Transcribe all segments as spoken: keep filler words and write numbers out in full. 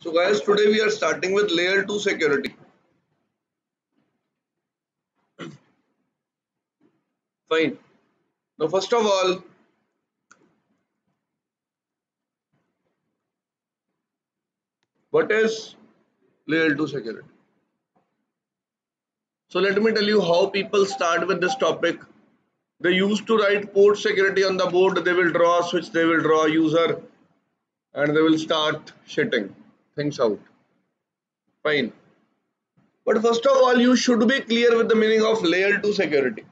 So guys, today we are starting with layer two security. Fine. Now first of all, what is layer two security? So let me tell you how people start with this topic. They used to write port security on the board. They will draw a switch, they will draw a user, and they will start shitting things out. Fine. But first of all, you should be clear with the meaning of layer two security.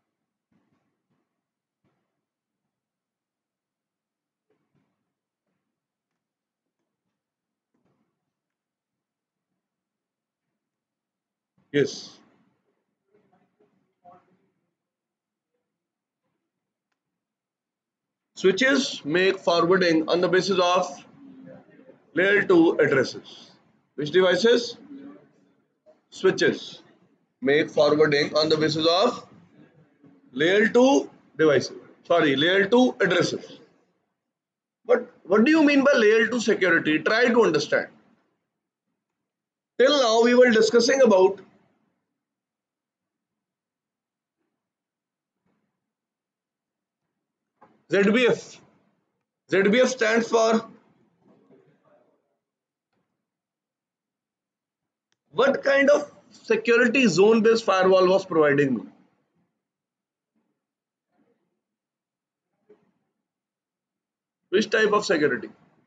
Yes. Switches make forwarding on the basis of layer two addresses. Which devices? Switches make forwarding on the basis of layer two devices. Sorry, layer two addresses. But what do you mean by layer two security? Try to understand. Till now we were discussing about Z B F. Z B F stands for what kind of security zone based firewall was providing me? Which type of security?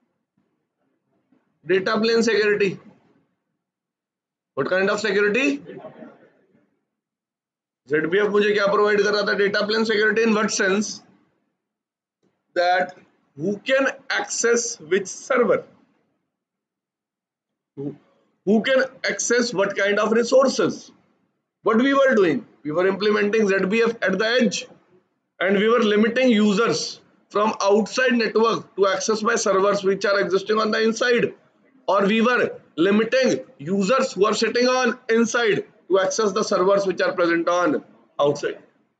Data plane security. What kind of security? Z B F मुझे क्या provide कर रहा था? Data plane security in what sense? That who can access which server? Who, who can access what kind of resources? What we were doing? We were implementing Z B F at the edge, and we were limiting users from outside network to access my servers which are existing on the inside, or we were limiting users who are sitting on inside to access the servers which are present on outside.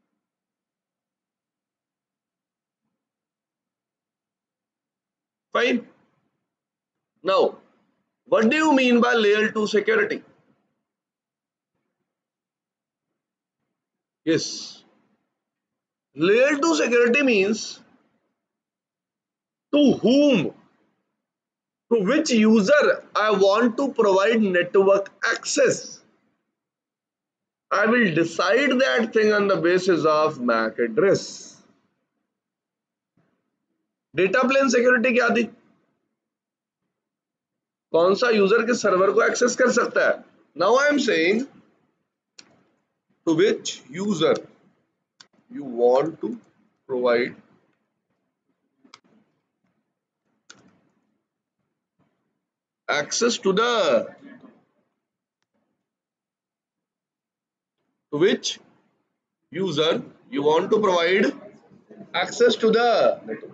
Fine. Now, what do you mean by layer two security? Yes. Layer two security means to whom, to which user I want to provide network access. I will decide that thing on the basis of M A C address. Data plane security क्या थी? कौन सा user के server को access कर सकता है? Now I am saying to which user you want to provide access to the to which user you want to provide access to the network.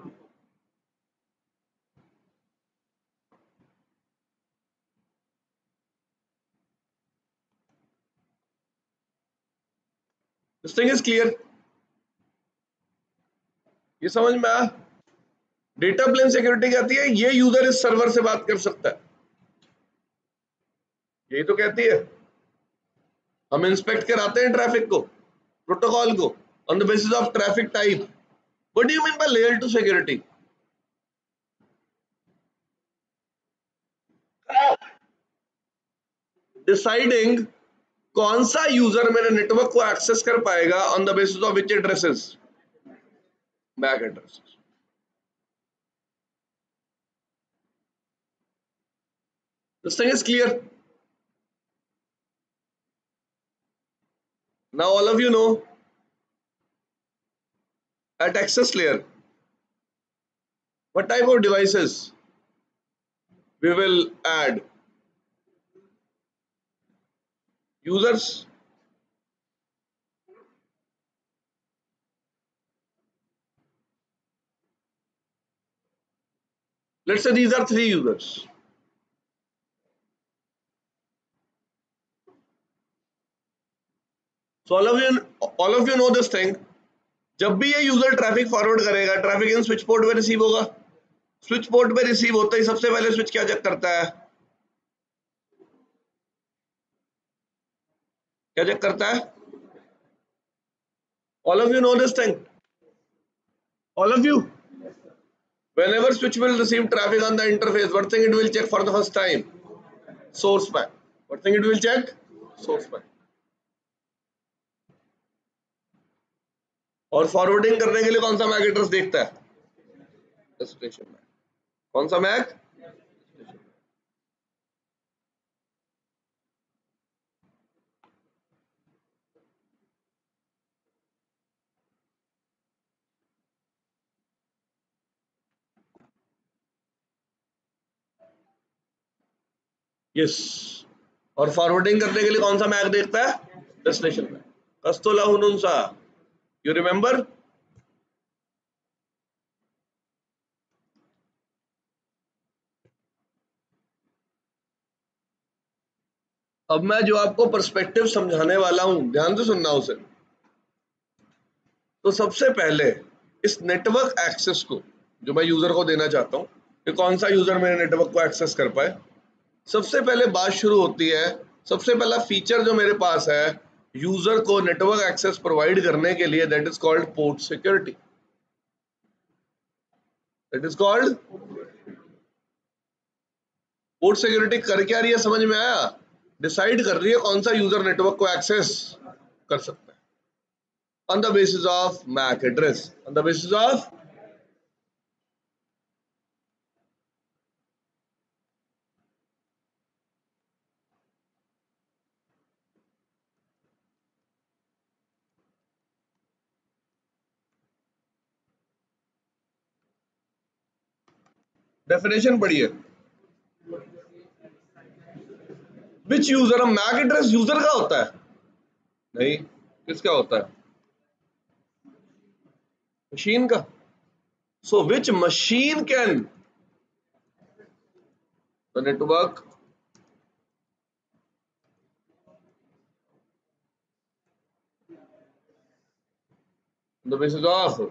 This thing is clear. ये समझ में आया? Data plane security कहती है ये user इस server से बात कर सकता है, यही तो कहती है. हम इंस्पेक्ट कराते हैं ट्रैफिक को, प्रोटोकॉल को on the basis of traffic type. What do you mean by layer two security? Deciding कौन सा यूजर मेरे नेटवर्क को एक्सेस कर पाएगा on the basis of which addresses? Back addresses. This thing is clear. Now all of you know at access layer what type of devices we will add. Users, let's say these are three users. So all of you all of you know this thing. जब भी ये user traffic forward करेगा, traffic इन switch port पे receive होगा. Switch port पे receive होता ही सबसे पहले स्विच क्या चेक करता है? क्या चेक करता है? All of you know this thing? All of you? Whenever switch will receive traffic on the interface, what thing it will check for the first time? Source pack. What thing it will check? Source pack. और forwarding करने के लिए कौन सा MAC address देखता है? Destination MAC. कौन सा मैक? यस. और फॉरवर्डिंग करने के लिए कौन सा मैक देखता है? Destination MAC. कस्तुला हुनुनसा. You remember? अब मैं जो आपको पर्सपेक्टिव समझाने वाला हूं, ध्यान से सुनना उसे. तो सबसे पहले इस नेटवर्क एक्सेस को जो मैं यूजर को देना चाहता हूं कि कौन सा यूजर मेरे नेटवर्क को एक्सेस कर पाए, सबसे पहले बात शुरू होती है. सबसे पहला फीचर जो मेरे पास है यूजर को नेटवर्क एक्सेस प्रोवाइड करने के लिए, that is called port security. That is called port security. कर क्या रही है समझ में आया? डिसाइड कर रही है कौन सा यूजर नेटवर्क को एक्सेस कर सकता है on the basis of MAC address. On the basis of definition पढ़िए. Which user, MAC address user का होता है? नहीं. किसका होता है? मशीन का. So which machine can the network the basis of.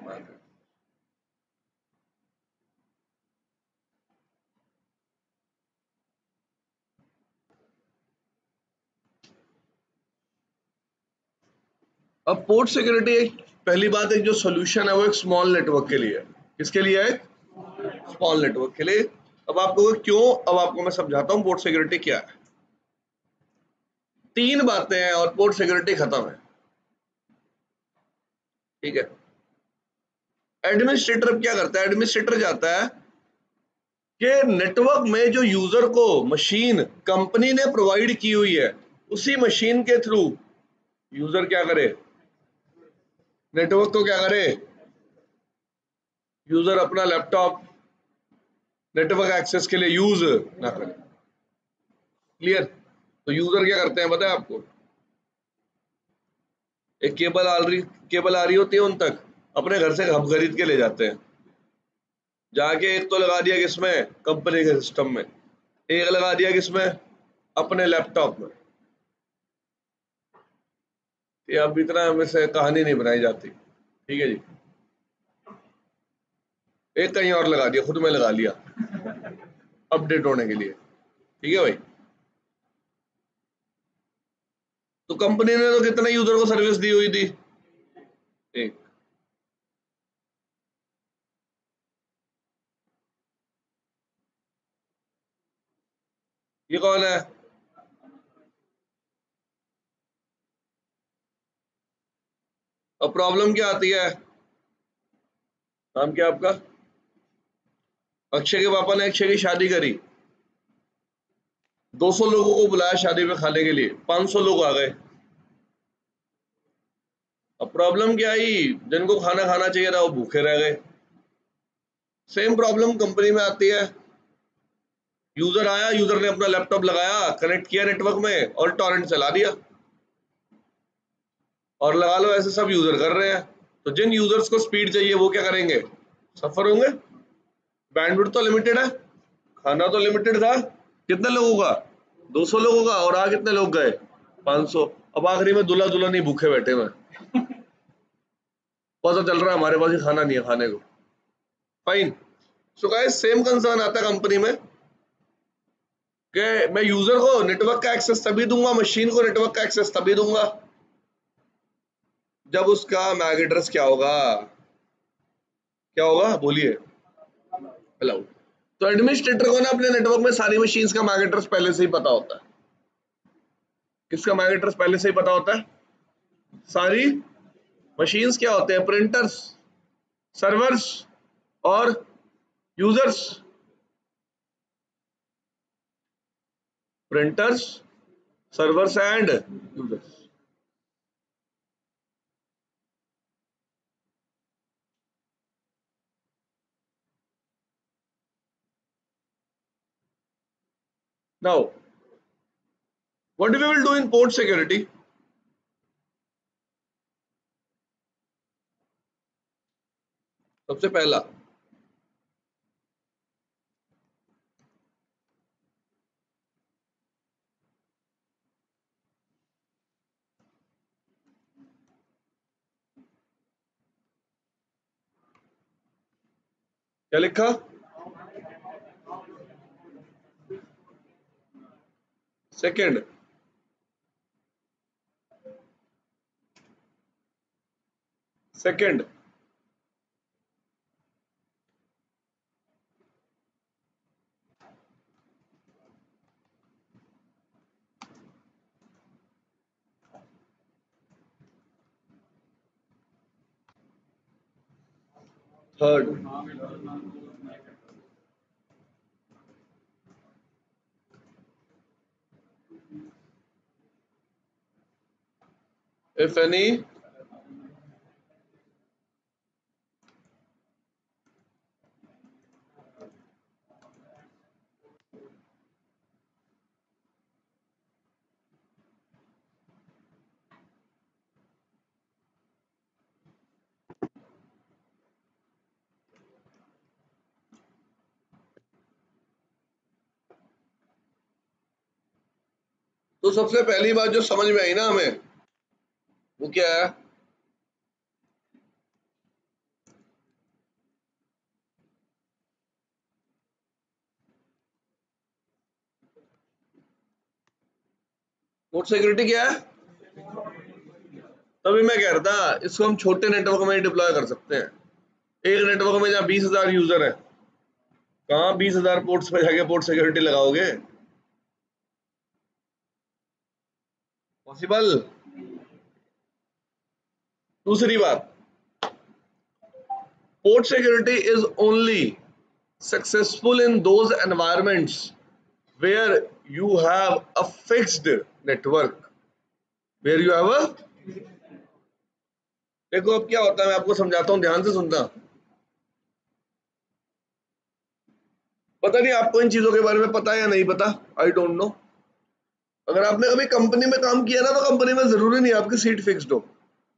अब पोर्ट सिक्योरिटी एक पहली बात, एक जो सॉल्यूशन है वो एक स्मॉल नेटवर्क के लिए है. किसके लिए है? स्मॉल नेटवर्क के लिए. अब आपको क्यों, अब आपको मैं समझाता हूं पोर्ट सिक्योरिटी क्या है. तीन बातें हैं और पोर्ट सिक्योरिटी खत्म है. ठीक है. एडमिनिस्ट्रेटर क्या करता है? एडमिनिस्ट्रेटर जाता है कि नेटवर्क में जो यूजर को मशीन कंपनी ने प्रोवाइड की हुई है उसी मशीन के थ्रू यूजर क्या करे? नेटवर्क को क्या करे? यूजर अपना लैपटॉप नेटवर्क एक्सेस के लिए यूज ना करे. क्लियर? तो यूजर क्या करते हैं पता है आपको? एक केबल आ रही केबल आ रही होती है उन तक, अपने घर से हम खरीद के ले जाते हैं. जाके एक तो लगा दिया किसमें? कंपनी के सिस्टम में. एक लगा दिया किसमें? अपने लैपटॉप में. ये अब इतना हमें से कहानी नहीं बनाई जाती. ठीक है जी. एक कहीं और लगा दिया, खुद में लगा लिया अपडेट होने के लिए. ठीक है भाई. तो कंपनी ने तो कितने यूजर को सर्विस दी हुई थी? एक. ये कौन है? अब प्रॉब्लम क्या आती है? नाम क्या आपका? अक्षय के पापा ने अक्षय की शादी करी, दो सौ लोगों को बुलाया शादी में खाने के लिए, पांच सौ लोग आ गए. अब प्रॉब्लम क्या आई? जिनको खाना खाना चाहिए था वो भूखे रह गए. सेम प्रॉब्लम कंपनी में आती है. यूजर आया, यूजर ने अपना लैपटॉप लगाया, कनेक्ट किया नेटवर्क में और टॉरेंट चला दिया. और लगा लो ऐसे सब यूजर कर रहे हैं. तो जिन यूजर्स को स्पीड चाहिए वो क्या करेंगे? सफर होंगे. बैंडविड्थ तो लिमिटेड है, खाना तो लिमिटेड था. कितने लोगों का? दो सौ लोगों का. और आ कितने लोग गए? पांच सौ. अब आखिरी में दूल्हा दुल्हन ही भूखे बैठे हुए. पता चल रहा है हमारे पास ही खाना नहीं है खाने को. Fine. So guys same concern आता है कंपनी में कि मैं यूजर को नेटवर्क का एक्सेस तभी दूंगा, मशीन को नेटवर्क का एक्सेस तभी दूंगा जब उसका मैक एड्रेस क्या होगा, क्या होगा बोलिए, अलाउड। तो एडमिनिस्ट्रेटर को ना अपने नेटवर्क में सारी मशीन्स का मैक एड्रेस पहले से ही पता होता है। किसका मैक एड्रेस पहले से ही पता होता है? सारी मशीन्स क्या होते हैं? प्रिंटर्स, सर्वर्स और users. Printers, servers and users. Now, what we will do in port security? सबसे पहला क्या लिखा? Second, second third, if any तो सबसे पहली बात जो समझ में आई ना हमें, वो क्या है? पोर्ट सिक्योरिटी क्या है? तभी मैं कह रहा था इसको हम छोटे नेटवर्क में डिप्लॉय कर सकते हैं। एक नेटवर्क में जहाँ बीस हजार यूजर है, कहाँ बीस हजार पोर्ट्स पे जाके पोर्ट सिक्योरिटी लगाओगे? पॉसिबल? दूसरी बात, port security is only successful in those environments where you have a fixed network, where you have a, देखो अब क्या होता है, मैं आपको समझाता हूं, ध्यान से सुनना। पता नहीं आपको इन चीजों के बारे में पता है या नहीं पता, आई डोंट नो। अगर आपने कभी कंपनी में काम किया ना, तो कंपनी में जरूरी नहीं आपकी सीट फिक्स्ड हो।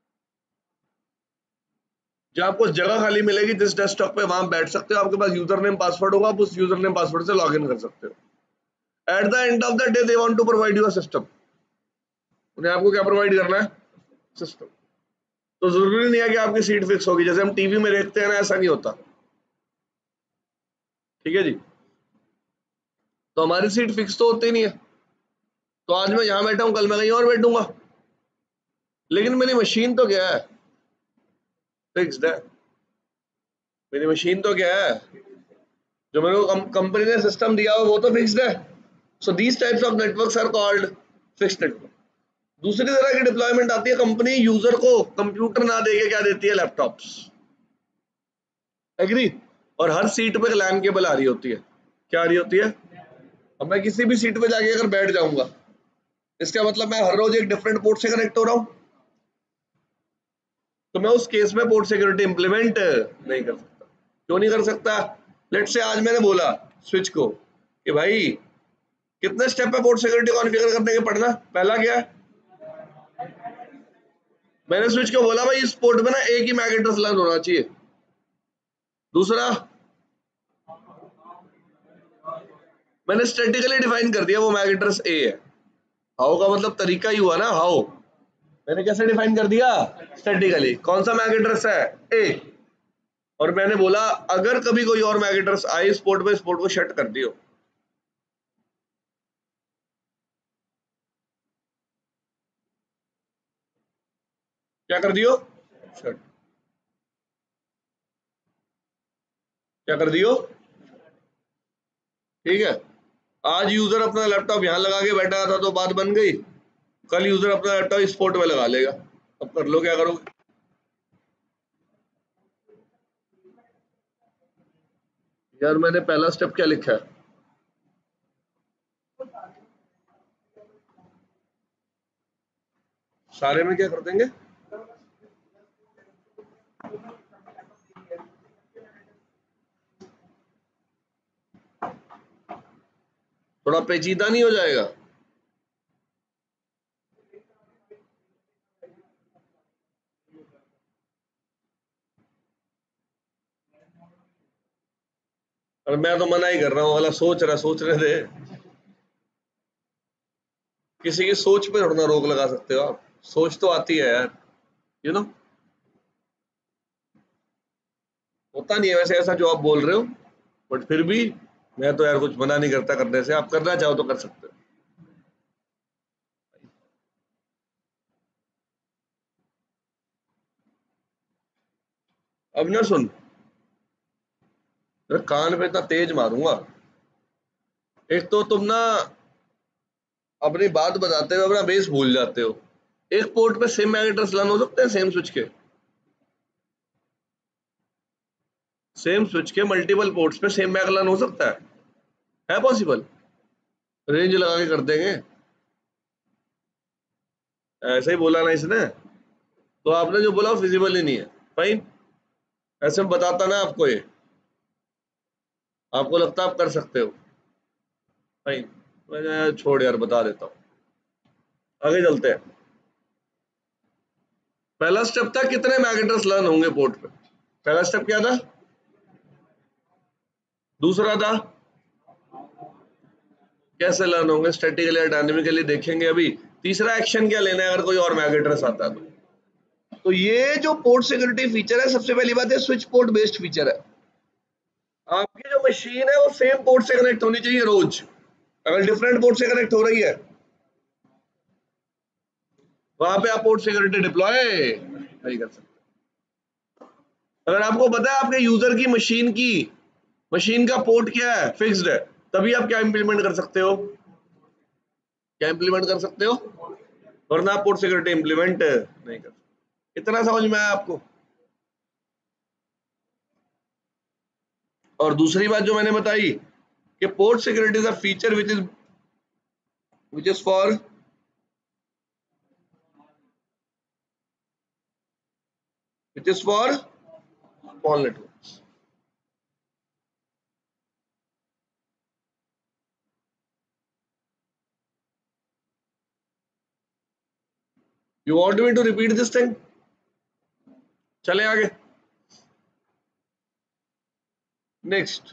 जहां आपको जगह खाली मिलेगी जिस डेस्कटॉप पे, वहां बैठ सकते हो, आपके पास यूजर नेम पासवर्ड होगा, आप उस यूजर नेम पासवर्ड से लॉग इन कर सकते हो। At the end of the day they want to provide you a system. उन्हें आपको क्या प्रोवाइड करना है? सिस्टम। तो जरूरी नहीं है कि आपकी सीट फिक्स होगी, जैसे हम टीवी में देखते हैं ना, ऐसा नहीं होता। ठीक है जी। तो हमारी सीट फिक्स तो होती नहीं है। तो आज मैं यहां बैठा हूं, कल मैं कहीं और बैठूंगा, लेकिन मेरी मशीन तो क्या है? फिक्स्ड है। मेरी मशीन तो क्या है? जो मेरे को कंपनी ने सिस्टम दिया हो वो तो फिक्स्ड है। So these types of networks are called fixed network. दूसरी तरह की डिप्लॉयमेंट आती है, कंपनी यूजर को कंप्यूटर ना देके क्या देती है? लैपटॉप्स। एग्री? और हर सीट पे लैन केबल आ रही होती है। क्या आ रही होती है? अब मैं किसी भी सीट पे जाके अगर बैठ जाऊंगा, इसका मतलब मैं हर रोज एक डिफरेंट पोर्ट से कनेक्ट हो रहा हूं, तो मैं उस केस में पोर्ट सिक्योरिटी इंप्लीमेंट नहीं कर सकता। क्यों नहीं कर सकता? लेट्स से आज मैंने बोला स्विच को कि भाई कितने स्टेप है पोर्ट सिक्योरिटी कॉन्फ़िगर करने के पढ़ना। पहला क्या है? मैंने स्विच को बोला भाई इस पोर्ट में ना एक ही मैक एड्रेस लर्न होना चाहिए। दूसरा, मैंने स्टैटिकली डिफाइन कर दिया वो मैक एड्रेस ए है। हाउ का मतलब तरीका ही हुआ ना, हाउ। मैंने कैसे डिफाइन कर दिया? स्टैटिकली। कौन सा मैक एड्रेस है? ए। और मैंने बोला अगर कभी कोई और मैक एड्रेस आए इस पोर्ट पे, इस पोर्ट को शट कर दियो। क्या कर दियो, शट, क्या कर दियो, ठीक है। आज यूजर अपना लैपटॉप यहां लगा के बैठा था तो बात बन गई, कल यूजर अपना लैपटॉप इस पोर्ट में लगा लेगा, अब कर लो क्या करोगे। यार मैंने पहला स्टेप क्या लिखा है, सारे में क्या कर देंगे, थोड़ा पेचीदा नहीं हो जाएगा। और मैं तो मना ही कर रहा हूँ, वाला सोच रहा, सोचने दे, किसी की सोच पे थोड़ा रोक लगा सकते हो आप, सोच तो आती है यार, यू नो। होता नहीं है वैसे ऐसा जो आप बोल रहे हो, बट फिर भी मैं तो यार कुछ मना नहीं करता करने से, आप करना चाहो तो कर सकते हो। अब ना सुन, तेरे कान पे इतना तेज मारूंगा, एक तो तुम ना अपनी बात बताते हुए अपना बेस भूल जाते हो। एक पोर्ट पे सेम मैक एड्रेस लान हो सकते हैं, सेम स्विच के, सेम स्विच के मल्टीपल पोर्ट्स पे सेम मैक लान हो सकता है है पॉसिबल? रेंज लगा के कर देंगे, ऐसा ही बोला ना इसने, तो आपने जो बोला फिजिबल ही नहीं है, फाइन, ऐसे में बताता ना आपको ये, आपको लगता है आप कर सकते हो, फाइन, मैं छोड़ यार बता देता हूँ, आगे चलते हैं। पहला स्टेप था कितने मैक एड्रेस लर्न होंगे पोर्ट पे, पहला स्टेप क्या था, दूसरा था कैसे लर्न होंगे, स्टैटिकली या डायनेमिकली देखेंगे अभी, तीसरा एक्शन क्या लेना है अगर कोई और मैक एड्रेस आता है तो। तो ये जो पोर्ट सिक्योरिटी फीचर है, सबसे पहली बात है स्विच पोर्ट बेस्ड फीचर है। आपकी जो मशीन है वो सेम पोर्ट से कनेक्ट होनी चाहिए रोज, अगर डिफरेंट पोर्ट से कनेक्ट हो रही है वहां पे आप पोर्ट सिक्योरिटी डिप्लॉय नहीं कर सकते। अगर आपको पता है आपके यूजर की मशीन की मशीन का पोर्ट क्या है, फिक्स्ड है, तभी आप क्या इंप्लीमेंट कर सकते हो, क्या इंप्लीमेंट कर सकते हो, वरना आप पोर्ट सिक्योरिटी इंप्लीमेंट नहीं कर सकते। इतना समझ में आया आपको? और दूसरी बात जो मैंने बताई कि port security is a feature which is which is for which is for small networks. You want me to repeat this thing? चले आगे, next.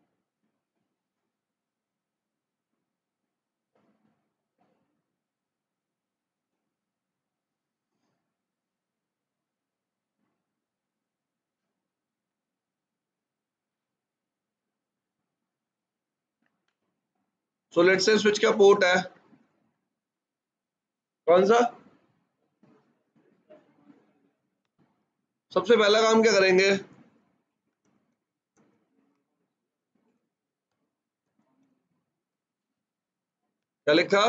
So let's say switch का पोर्ट है कौन सा, सबसे पहला काम क्या करेंगे, क्या लिखा,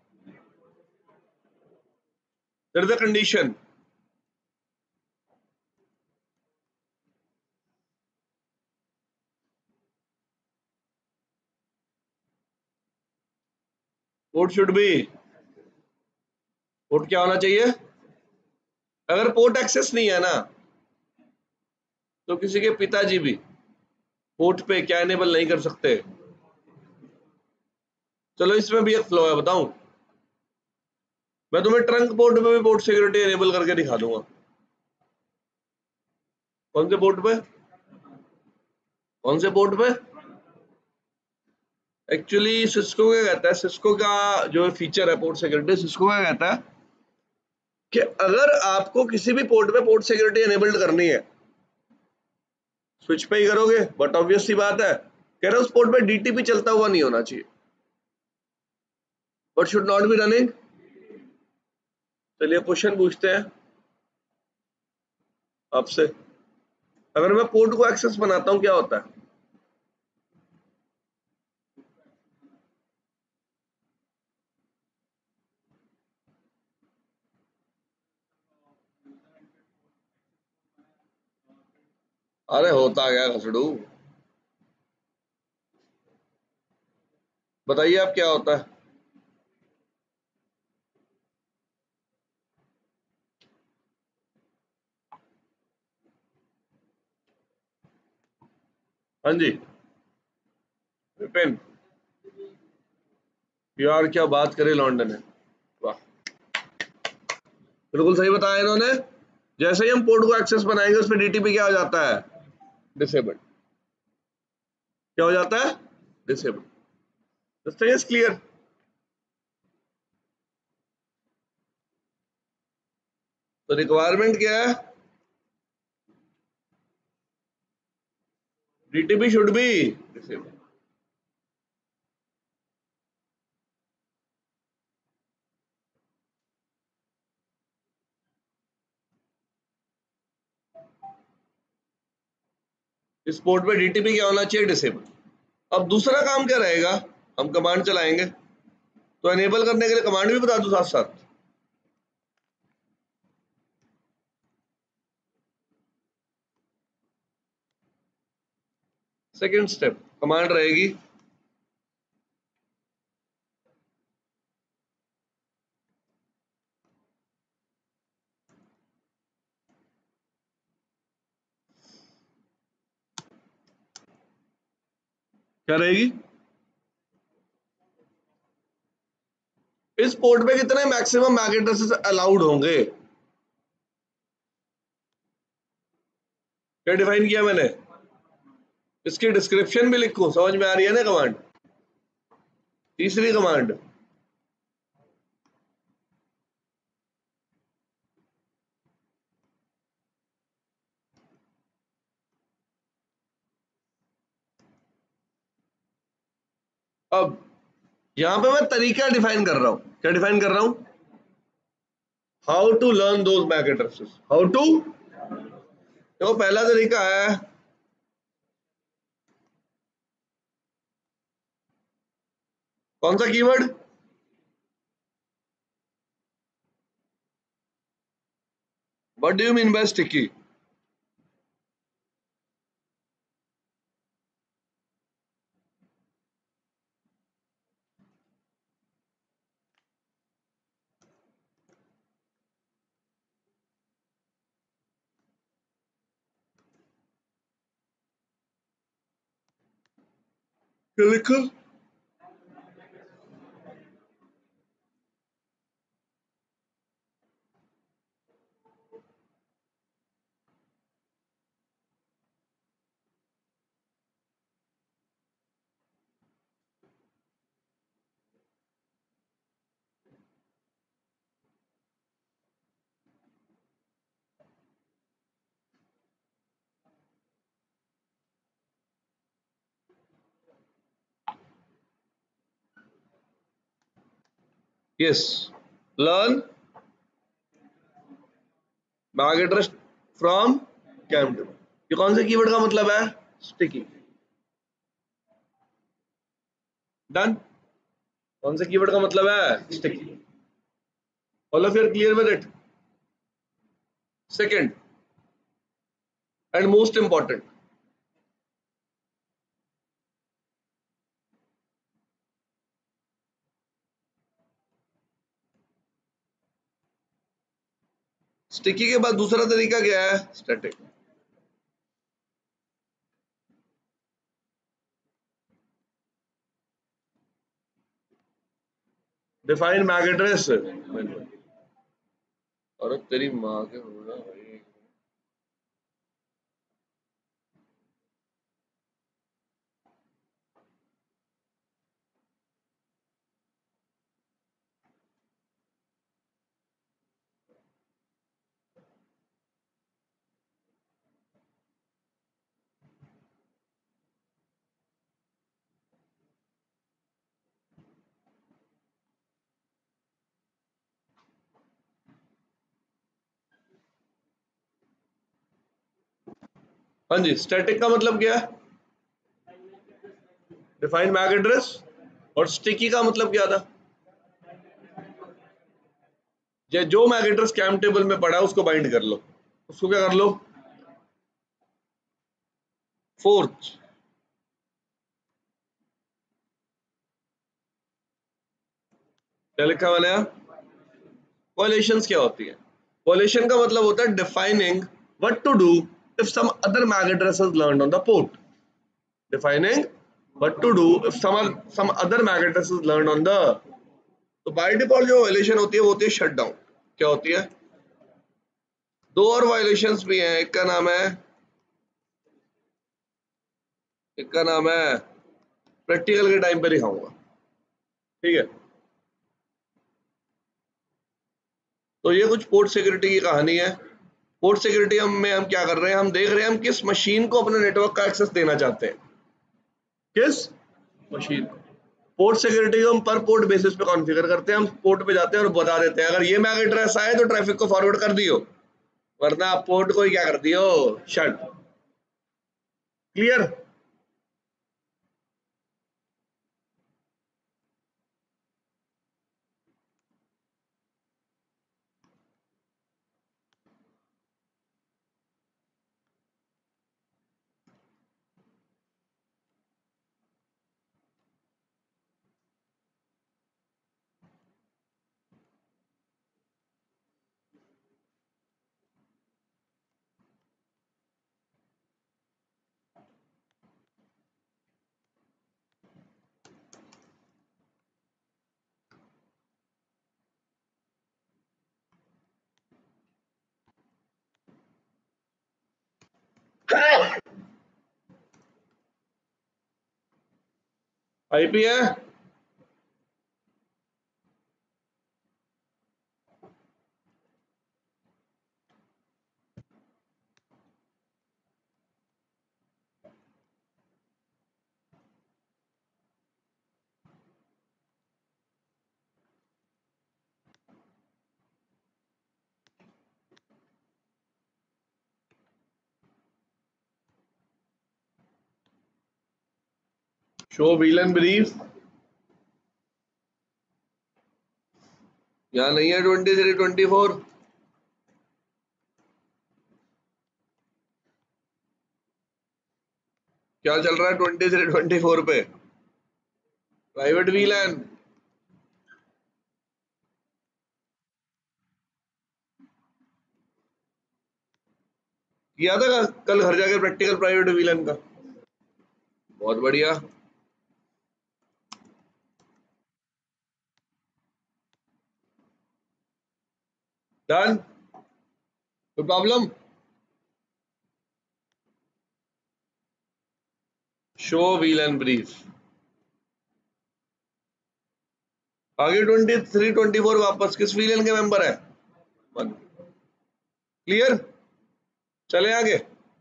there is a condition, port should be, port क्या होना चाहिए, अगर पोर्ट एक्सेस नहीं है ना तो किसी के पिताजी भी पोर्ट पे क्या एनेबल नहीं कर सकते। चलो इसमें भी एक फ्लो है बताऊं, मैं तुम्हें ट्रंक पोर्ट पे भी पोर्ट सिक्योरिटी एनेबल करके दिखा दूंगा। कौन से पोर्ट पे, कौन से पोर्ट पे, एक्चुअली सिस्को क्या कहता है, सिस्को का जो फीचर है पोर्ट सिक्योरिटी, सिस्को क्या कहता है कि अगर आपको किसी भी पोर्ट पे पोर्ट सिक्योरिटी एनेबल्ड करनी है, स्विच पे ही करोगे, बट ऑब्वियस सी बात है कह रहे उस पोर्ट पे डीटीपी चलता हुआ नहीं होना चाहिए, but should not be running. चलिए क्वेश्चन पूछते हैं, आपसे। अगर मैं पोर्ट को एक्सेस बनाता हूं क्या होता है? अरे होता क्या खसड़ू, बताइए आप क्या होता है? हाँ जी विपिन, यार क्या बात करे लॉन्डन है, वाह, बिल्कुल सही बताया इन्होंने। जैसे ही हम पोर्ट को एक्सेस बनाएंगे उसमें डीटीपी क्या हो जाता है? डिसेबल। क्या हो जाता है? Disable. This thing is clear. तो रिक्वायरमेंट क्या है? DTP should be disable. इस पोर्ट पे डीटीपी क्या होना चाहिए? डिसेबल। अब दूसरा काम क्या रहेगा? हम कमांड चलाएंगे, तो एनेबल करने के लिए कमांड भी बता दूं साथ साथ। सेकेंड स्टेप कमांड रहेगी क्या रहेगी? इस पोर्ट पे कितने मैक्सिमम मैक एड्रेसेस अलाउड होंगे? क्या डिफाइन किया मैंने? इसकी डिस्क्रिप्शन भी लिखूं, समझ में आ रही है ना कमांड? तीसरी कमांड, अब यहां पे मैं तरीका डिफाइन कर रहा हूं। क्या डिफाइन कर रहा हूं? How to learn those MAC addresses, how to. देखो पहला तरीका है, कौन सा keyword? What do you mean by sticky? क्या लिखा? Yes, learn MAC address from CAM to. ये कौन से कीवर्ड का मतलब है? स्टिकी। डन। कौन से कीवर्ड का मतलब है? Sticky. All of you are clear with it? Second and most important, sticky के बाद दूसरा तरीका क्या है? स्टैटिक। Define Mac address. और तेरी माँ के होगा भाई। हाँ जी, स्टैटिक का मतलब क्या है? Defined MAC address. और स्टिकी का मतलब क्या था? जे- जो मैक एड्रेस कैम टेबल में पड़ा है उसको बाइंड कर लो। उसको क्या कर लो? फोर्थ। क्या लिखा मैंने यहाँ? वॉलेशंस क्या होती है? वॉलेशन का मतलब होता है defining what to do if some other MAC address is learned on the port. Defining what to do if some some other MAC address is learned on the. तो बाय डिफॉल्ट जो वायलेशन होती है वो होती है shut down. क्या होती है? दो और वायलेशंस भी हैं, एक का नाम है एक का नाम है प्रैक्टिकल के टाइम पे दिखाऊंगा। ठीक है, तो ये कुछ पोर्ट सिक्योरिटी की कहानी है। पोर्ट सिक्योरिटी हम में हम क्या कर रहे हैं? हम देख रहे हैं हम किस मशीन को अपने नेटवर्क का एक्सेस देना चाहते हैं। किस मशीन को? पोर्ट सिक्योरिटी को हम पर पोर्ट बेसिस पे कॉन्फ़िगर करते हैं। हम पोर्ट पे जाते हैं और बता देते हैं अगर ये मैक एड्रेस आए तो ट्रैफिक को फॉरवर्ड कर दियो, वरना आप पोर्ट को ही क्या कर दियो? शट। क्लियर? आईपी है। Show VLAN brief. यहाँ नहीं है ट्वेंटी थ्री ट्वेंटी फोर। क्या चल रहा है ट्वेंटी थ्री ट्वेंटी फोर पे? Private VLAN. किया था कल घर जाके प्रैक्टिकल प्राइवेट वीलैन का? बहुत बढ़िया। डन। कोई problem? Show VLAN brief. आगे ट्वेंटी थ्री ट्वेंटी फोर वापस किस वीलैन के मेंबर है? वन। क्लियर? चले आगे।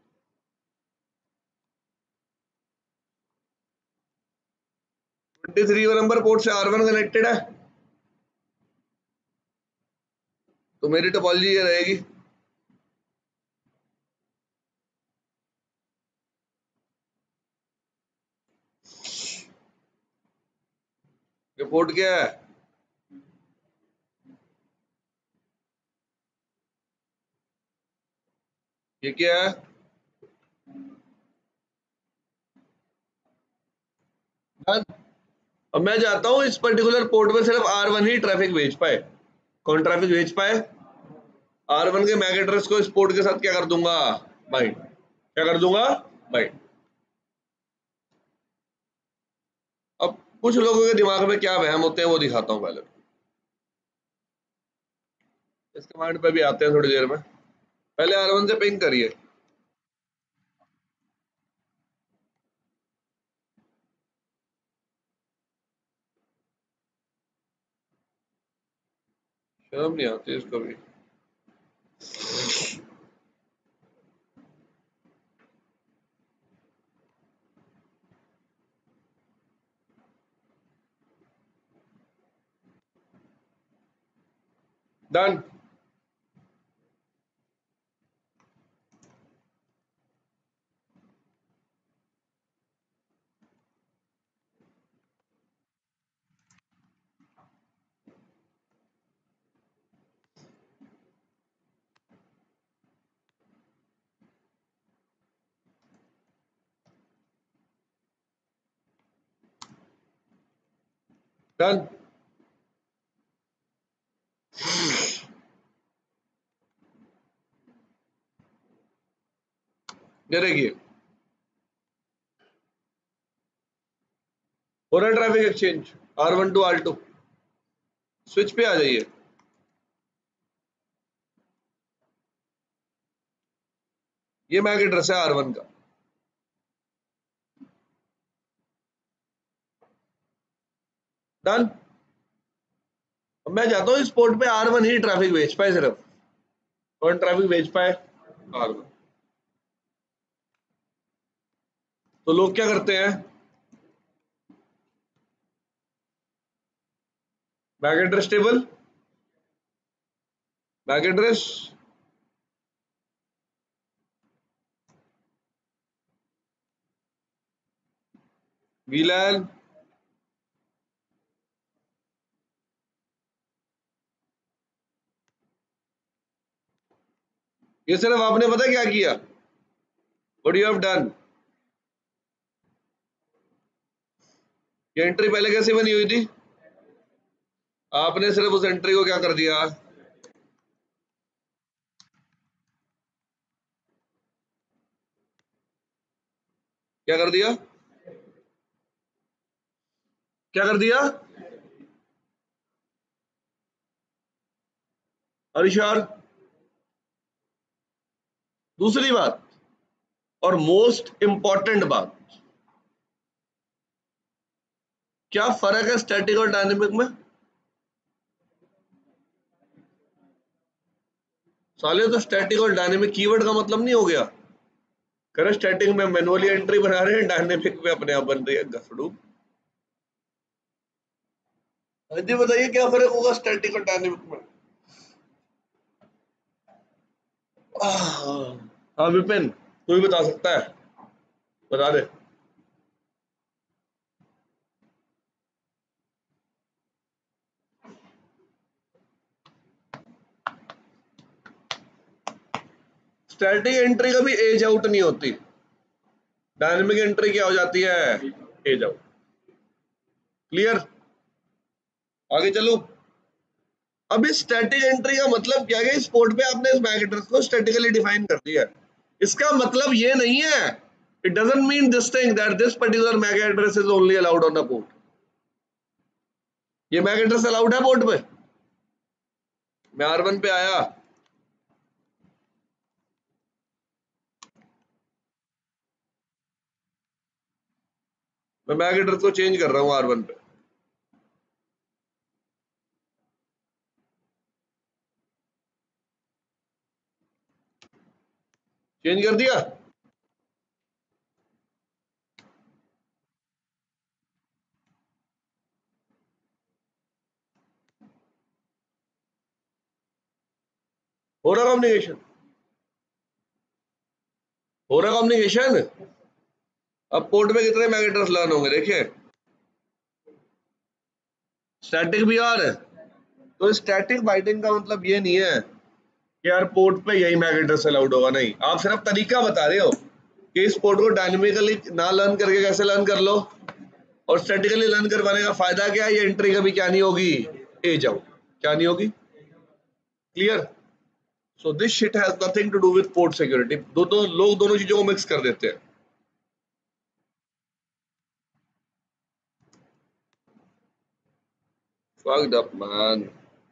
ट्वेंटी थ्री नंबर पोर्ट से आर वन कनेक्टेड है, तो मेरी टोपोलॉजी ये रहेगी। पोर्ट क्या है? ये क्या है? Done? अब मैं चाहता हूं इस पर्टिकुलर पोर्ट पे सिर्फ आर वन ही ट्रैफिक भेज पाए। कौन ट्रैफिक भेज पाए? आर वन के मैक एड्रेस को इस पोर्ट के साथ क्या कर दूंगा? बाइंड। क्या कर दूंगा? बाइंड। अब कुछ लोगों के दिमाग में क्या वहम होते हैं वो दिखाता हूं पहले। इस कमांड पे भी आते हैं थोड़ी देर में। पहले आर वन से पिंग करिए। शर्म नहीं आती इसको भी। डन। डन। ये देखिए हो रहा है traffic exchange R one to R two. Switch पे आ जाइए। ये मैक एड्रेस है आर वन का। डन। अब मैं चाहता हूँ इस पोर्ट पे आर वन ही ट्रैफिक भेज पाए, सिर्फ कौन ट्रैफिक भेज पाए, आर वन। तो लोग क्या करते हैं, MAC address table, MAC address, VLAN, ये सिर्फ आपने पता क्या किया, व्हाट यू हैव डन। ये एंट्री पहले कैसे बनी हुई थी, आपने सिर्फ उस एंट्री को क्या कर दिया, क्या कर दिया, क्या कर दिया, हरीशार। दूसरी बात और मोस्ट इंपॉर्टेंट बात, क्या फर्क है स्टैटिक और डायनेमिक में। साले तो स्टैटिक और डायनेमिक कीवर्ड का मतलब नहीं हो गया। करे स्टैटिक में मैनुअली एंट्री बना रहे हैं, डायनेमिक में अपने आप बन रही है घसड़ू। जी बताइए क्या फर्क होगा स्टैटिक और डायनेमिक में। हाँ विपिन, तू ही बता सकता है, बता दे। स्टैटिक एंट्री कभी एज आउट नहीं होती, डायनेमिक एंट्री क्या हो जाती है, एज आउट। क्लियर, आगे चलो। अब इस स्टैटिक एंट्री का मतलब क्या है, इस पोर्ट पे आपने इस मैक एड्रेस को स्टैटिकली डिफाइन कर दिया है। इसका मतलब ये नहीं है, it doesn't mean this thing that this particular mac address is only allowed on the port. ये मैक एड्रेस अलाउड है पोर्ट पे। मैं आर वन पे आया, मैं मैक एड्रेस को चेंज कर रहा हूँ आर वन पे। चेंज कर दिया, हो रहा कम्युनिकेशन, हो रहा कम्युनिकेशन। अब पोर्ट पे कितने मैक एड्रेस लर्न होंगे देखिए, स्टैटिक भी और है। तो स्टैटिक बाइंडिंग का मतलब ये नहीं है कि यार पोर्ट पे यही मैक एड्रेस अलाउड होगा, नहीं, आप सिर्फ तरीका बता रहे हो कि इस पोर्ट को डायनेमिकली ना लर्न करके कैसे लर्न कर लो, और स्टैटिकली लर्न करवाने का फायदा क्या है, ये एंट्री कभी क्या नहीं होगी, एज आउट, क्या नहीं होगी। Clear. So this shit has nothing to do with port security. दोनों लोग दोनों चीजों को मिक्स कर देते हैं। Fucked up, man.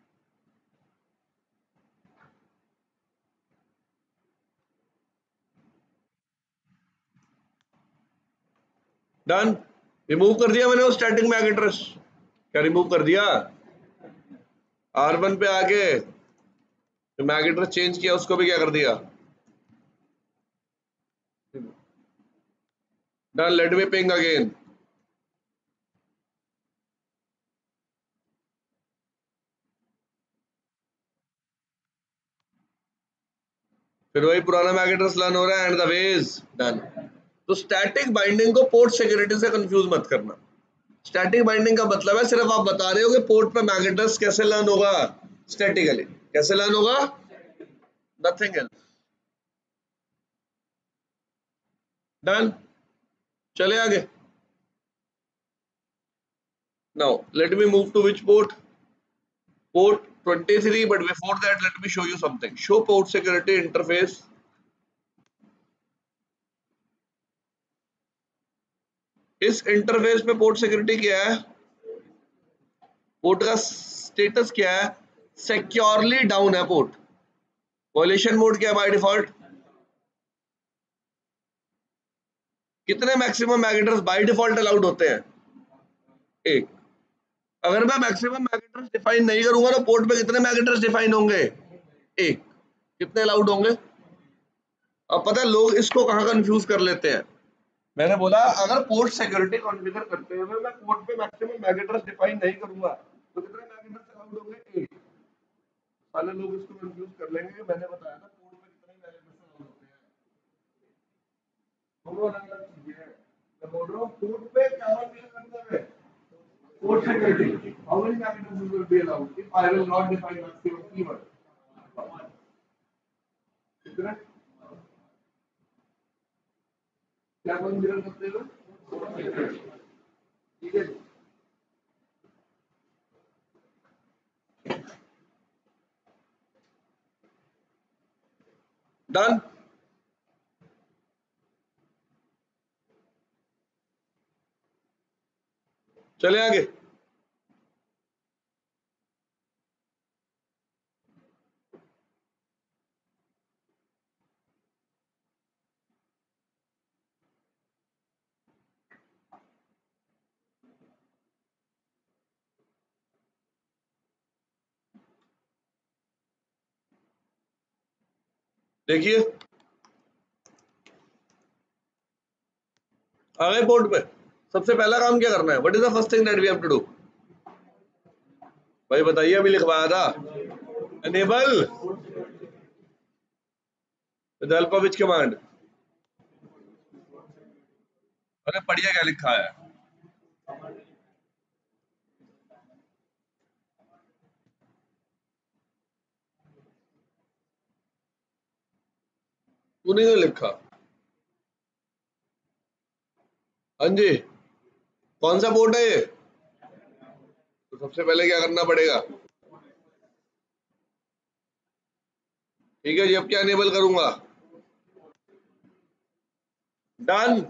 Done, remove कर दिया मैंने वो स्टैटिक मैक एड्रेस। क्या रिमूव कर दिया, आर वन पे आके जो मैक एड्रेस चेंज किया उसको भी क्या कर दिया, done. Let me ping again, फिर वही पुराना मैक एड्रेस लर्न हो रहा है, and the way is done. तो स्टैटिक बाइंडिंग को पोर्ट सिक्योरिटी से कंफ्यूज मत करना। स्टैटिक बाइंडिंग का मतलब है सिर्फ आप बता रहे हो कि पोर्ट पे मैक एड्रेस कैसे लर्न होगा, स्टैटिकली कैसे लर्न होगा, नथिंग एल्स। डन, चले आगे। Now let me move to which port? Port twenty-three, but before that let me show you something. Show port security interface. इस इंटरफेस पे port security क्या है? पोर्ट का स्टेटस क्या है? सिक्योरली डाउन है पोर्ट. वॉयलेशन मोड क्या है बाय डिफॉल्ट? कितने maximum mac address by default allowed होते हैं? एक. अगर मैं मैक्सिमम मैक एड्रेस डिफाइन नहीं करूंगा तो पोर्ट पे कितने मैक एड्रेस डिफाइन होंगे? एक. कितने अलाउड होंगे? अब पता है लोग इसको कहां कंफ्यूज कर लेते हैं. मैंने बोला अगर पोर्ट सिक्योरिटी कॉन्फ़िगर करते हुए मैं पोर्ट पे मैक्सिमम मैक एड्रेस डिफाइन नहीं करूंगा तो कितने मैक एड्रेस अलाउड होंगे? एक. सारे लोग इसको कंफ्यूज कर लेंगे कि मैंने बताया था पोर्ट पे कितने मैक एड्रेस अलाउड होते हैं. दोनों अलग अलग चीजें हैं. मैं बोल रहा हूँ पोर्ट पे क्या कॉन्फ़िगर करते हुए port security. How many mac addresses will be allowed if I will not define maximum keyword? कितने? क्या कॉन्फ़िगर करते हुए? ठीक है. डन. चले आगे. देखिए आ गए पोर्ट पे. सबसे पहला काम क्या करना है? What is the first thing that we have to do? भाई बताइए, अभी लिखवाया था. Enable with help of which command? अरे पढ़िए क्या लिखा है. तूने क्यों लिखा? हाँ जी. कौन सा पोर्ट है ये? तो सबसे पहले क्या करना पड़ेगा? ठीक है जी. अब क्या एनेबल करूंगा? डन.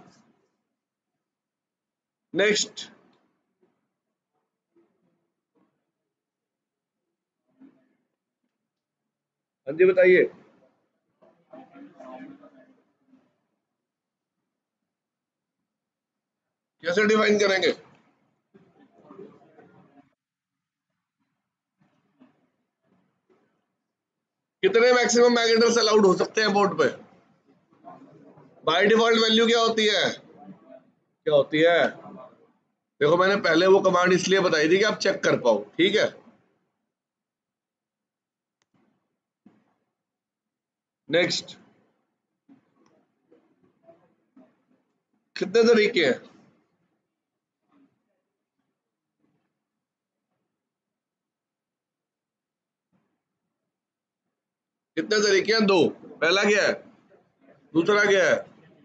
नेक्स्ट. हाँ जी बताइए. कैसे डिफाइन करेंगे? कितने मैक्सिमम मैक एड्रेस अलाउड हो सकते हैं पोर्ट पे? बाय डिफॉल्ट वैल्यू क्या होती है? क्या होती है? देखो मैंने पहले वो कमांड इसलिए बताई थी कि आप चेक कर पाओ. ठीक है. नेक्स्ट. कितने तरीके हैं? कितने तरीके हैं? दो. पहला क्या है? दूसरा क्या है?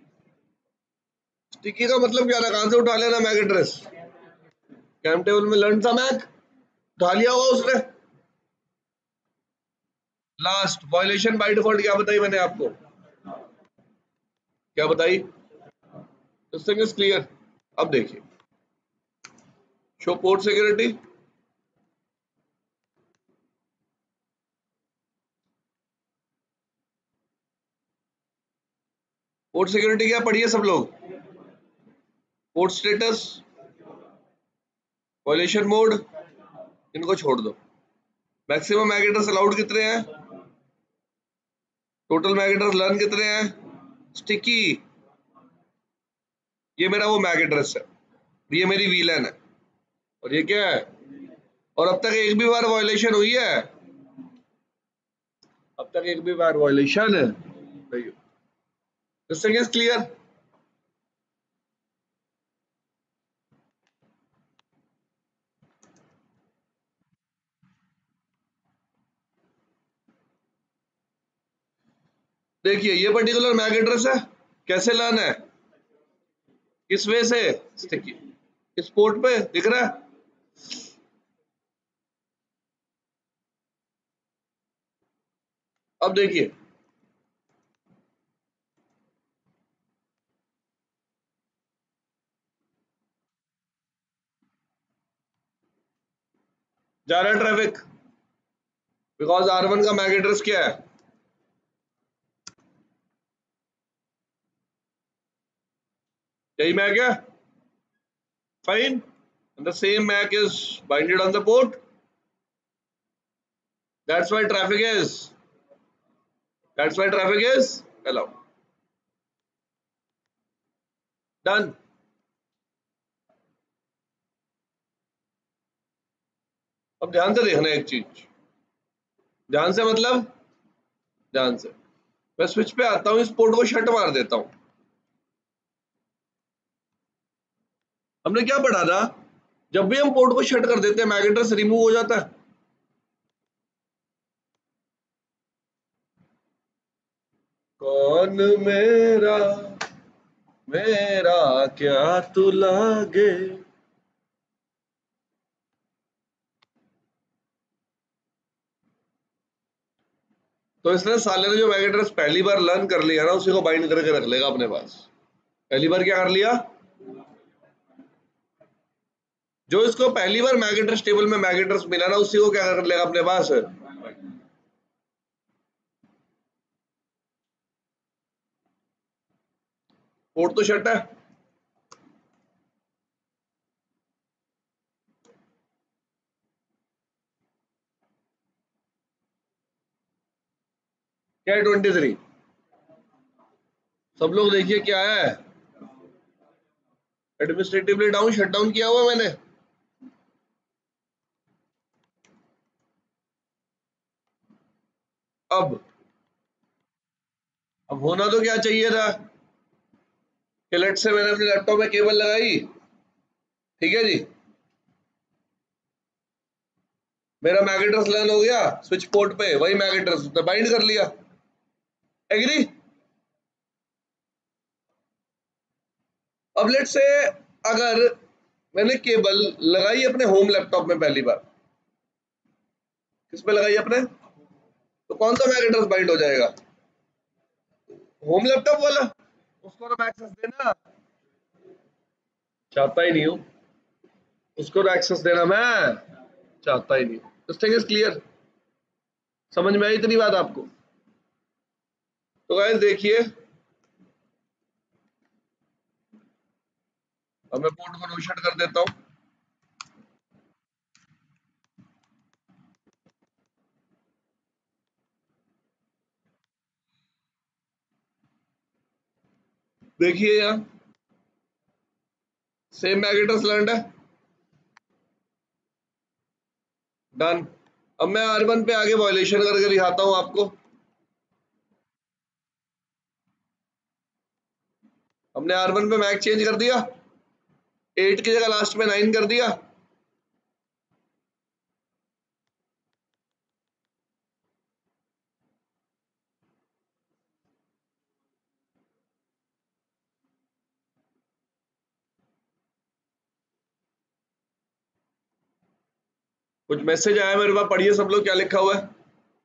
स्टिकी का मतलब क्या था? कहां से उठा लेना मैक एड्रेस? कैम टेबल में लर्न सा मैक उठा लिया होगा उसने. लास्ट वायलेशन बाय डिफॉल्ट क्या बताई मैंने आपको? क्या बताई? This thing is clear. अब देखिए show port security. Port security क्या पढ़िए सब लोग? पोर्ट स्टेटस, वायलेशन मोड, इनको छोड़ दो. मैक्सिमम मैक एड्रेस अलाउड कितने हैं? टोटल मैक एड्रेस लर्न कितने हैं? स्टिकी, ये मेरा वो मैक एड्रेस है, ये मेरी वीलन है, और ये क्या है? और अब तक एक भी बार वायलेशन हुई है? अब तक एक भी बार वायलेशन है नहीं. This thing is clear. देखिए ये पर्टिकुलर मैक एड्रेस है. कैसे लर्न है? किस वे से? स्टिकी. इस पोर्ट पे दिख रहा है. अब देखिए, जा रहा है ट्रैफिक, बिकॉज आर वन का मैक एड्रेस क्या है, यही मैक है, fine, and the same mac is binded on the port, that's why traffic is that's why traffic is allowed. Done. अब ध्यान से देखना एक चीज, ध्यान से मतलब ध्यान से, मैं स्विच पे आता हूं, इस पोर्ट को शट मार देता हूं। हमने क्या पढ़ा था, जब भी हम पोर्ट को शट कर देते हैं मैक एड्रेस रिमूव हो जाता है। कौन मेरा मेरा क्या तू लागे, तो इसने साले ने जो मैक एड्रेस पहली बार लर्न कर लिया ना, उसी को बाइंड करके रख लेगा अपने पास। पहली बार क्या कर लिया, जो इसको पहली बार मैक एड्रेस टेबल में मैक एड्रेस मिला ना, उसी को क्या कर लेगा अपने पास। पोर्ट तो शट है, क्या है ट्वेंटी थ्री, सब लोग देखिए क्या है, एडमिनिस्ट्रेटिवली डाउन शट डाउन किया हुआ मैंने। अब अब होना तो क्या चाहिए था कि लेट से मैंने अपने लैपटॉप में केबल लगाई, ठीक है जी, मेरा मैक एड्रेस लर्न हो गया, स्विच पोर्ट पे वही मैक एड्रेस बाइंड कर लिया, एग्री। अब लेट से अगर मैंने केबल लगाई अपने होम लैपटॉप में पहली बार, किस पे लगाई अपने, तो कौन सा मैक एड्रेस बाइंड हो जाएगा, होम लैपटॉप वाला, उसको तो एक्सेस देना चाहता ही नहीं हूं, उसको तो एक्सेस देना मैं चाहता ही नहीं। दिस थिंग इज क्लियर, समझ में आई इतनी बात आपको। तो गाइस देखिए, अब मैं पोर्ट को नो शट कर देता हूं, देखिए यहाँ सेम मैक एड्रेस लर्नड है, डन। अब मैं आर वन पे आगे वायलेशन करके दिखाता हूं आपको। हमने आर वन पे मैक चेंज कर दिया, एट की जगह लास्ट में नाइन कर दिया, कुछ मैसेज आया मेरे पास, पढ़िए सब लोग क्या लिखा हुआ है।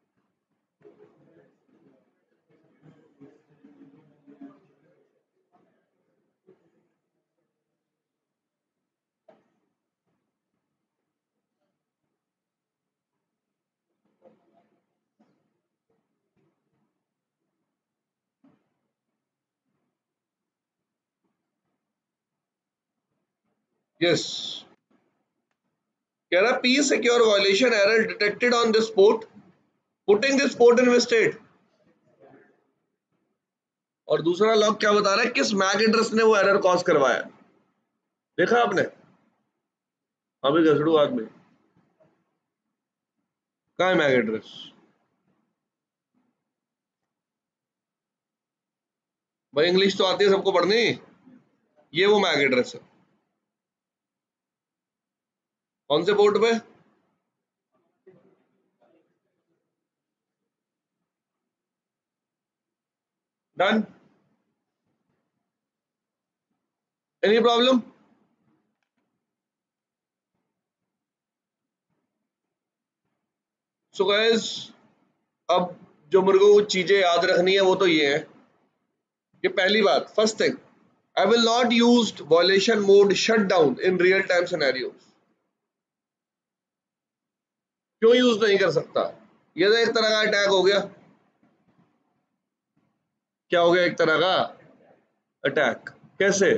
यस, कह रहा P secure violation error detected on this port, putting this port in state. और दूसरा लॉग क्या बता रहा है, किस मैक एड्रेस ने वो एरर कॉज करवाया, देखा आपने, अभी घसड़ू आग में, कहाँ है मैक एड्रेस, भाई इंग्लिश तो आती है सबको पढ़नी, ये वो मैक एड्रेस है, कौन से पोर्ट पे, done, any problem. So guys, अब जो मेरे को कुछ चीजें याद रखनी है वो तो ये है कि पहली बात, first thing, I will not use violation mode shut down in real time scenarios. क्यों यूज नहीं कर सकता? ये तो एक तरह का अटैक हो गया। क्या हो गया? एक तरह का अटैक। कैसे?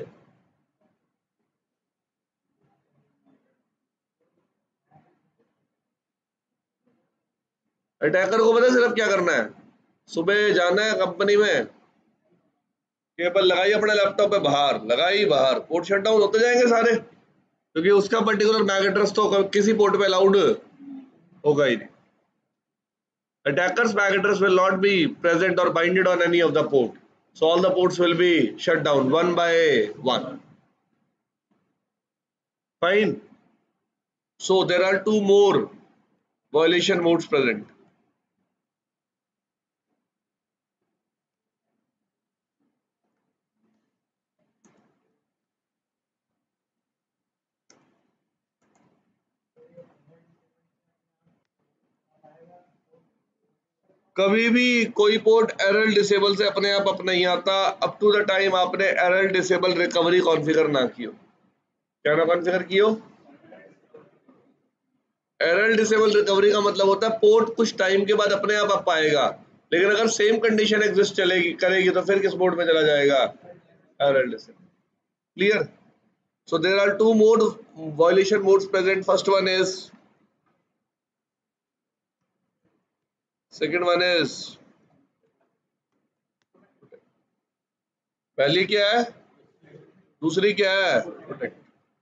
अटैकर को पता है सिर्फ क्या करना है? सुबह जाना है कंपनी में, केबल लगाई अपने लैपटॉप पे, बाहर लगाई, बाहर पोर्ट शट डाउन होते जाएंगे सारे, क्योंकि उसका पर्टिकुलर मैक एड्रेस तो किसी पोर्ट पे अलाउड होगा ही नहीं। Attacker's MAC address will not be present or binded on any of the port. So all the ports will be shut down one by one. Fine. So there are two more violation modes present. कभी भी कोई port error disable से अपने आप up नहीं आता up to the time आपने error disable recovery configure ना कियो। क्या ना कॉन्फ़िगर कियो? एरर डिसेबल रिकवरी का मतलब होता है पोर्ट कुछ टाइम के बाद अपने आप अप आएगा, लेकिन अगर सेम कंडीशन एग्जिस्ट चलेगी करेगी तो फिर किस मोड में चला जाएगा? Error disable. Clear? So there are two mode violation modes present. First one is, second one is, पहली क्या है, दूसरी क्या है? प्रोटेक्ट।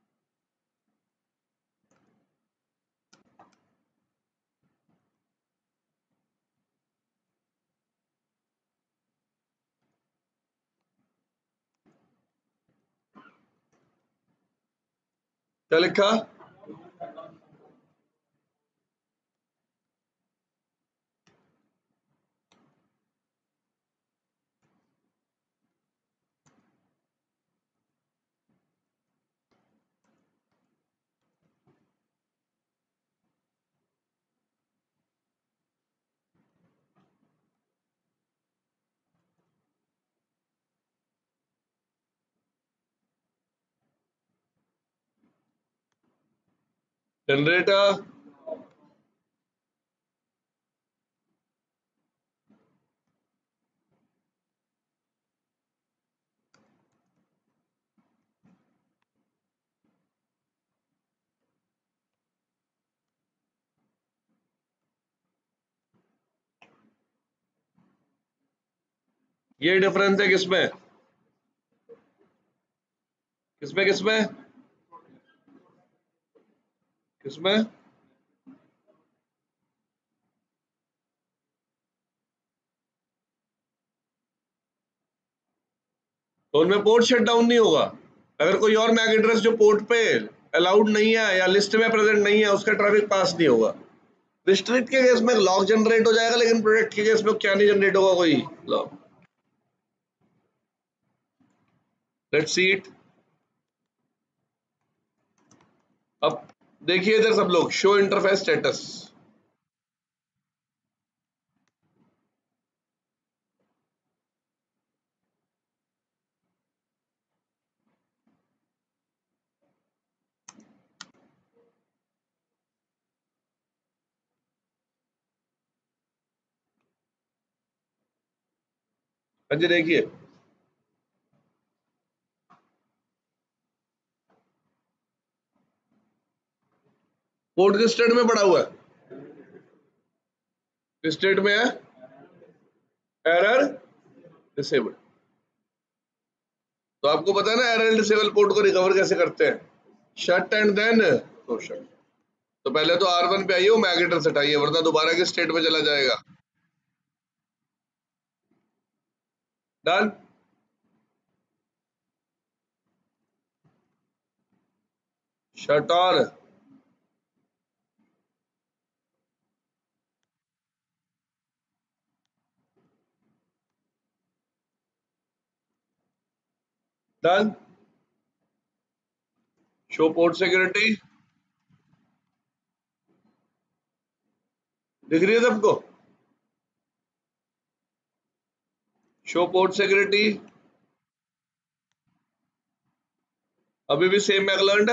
क्या लिखा? जनरेटर। ये डिफरेंस है किसमें किसमें किसमें किसमें? तो उनमें पोर्ट शट डाउन नहीं होगा। अगर कोई और मैक एड्रेस जो पोर्ट पे अलाउड नहीं है या लिस्ट में प्रेजेंट नहीं है उसका ट्रैफिक पास नहीं होगा। रिस्ट्रिक्ट के केस में लॉक जनरेट हो जाएगा, लेकिन प्रोटेक्ट के केस में क्या नहीं जनरेट होगा कोई लॉक। Let's see it. अब देखिए इधर सब लोग, शो इंटरफेस स्टेटस। हाँ जी देखिए, पोर्ट किस स्टेट में पड़ा हुआ है? किस स्टेट में है? Error disable. तो आपको पता है ना एरर डिसेबल पोर्ट को रिकवर कैसे करते हैं? Shut and then no shut. तो पहले तो आर वन पे आइए, वो मैक एड्रेस हटाइए, वरना दोबारा किस स्टेट में चला जाएगा? डन। शट और डन। Show port security. दिख रही है सबको? शो पोर्ट सिक्योरिटी अभी भी सेम मैक लर्नड है।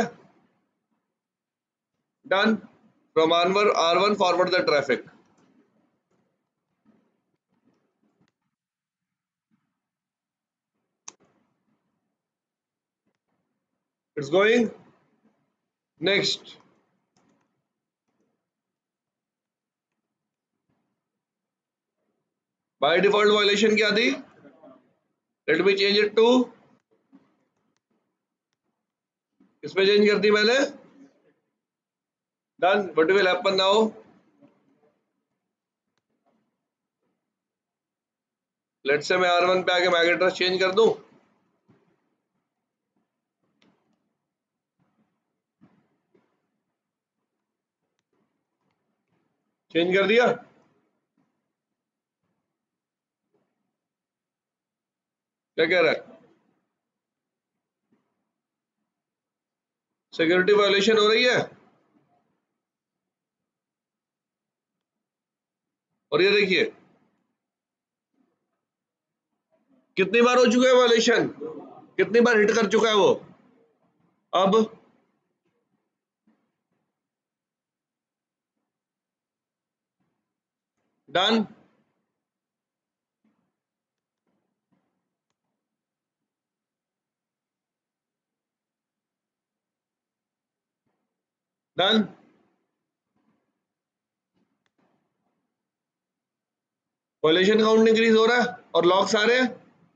Done. From R one R one forward the traffic. It's going. Next. By default violation क्या थी? Let me change it to, इसमें चेंज कर दी मैंने। Done. What will happen now? Let say मैं are one पे आके मैक एड्रेस चेंज कर दूं। चेंज कर दिया। क्या कह रहा है? सिक्योरिटी वायलेशन हो रही है। और ये देखिए कितनी बार हो चुका है वायलेशन, कितनी बार हिट कर चुका है वो। अब done. Done. Violation count increase हो रहा है और लॉक्स आ रहे हैं।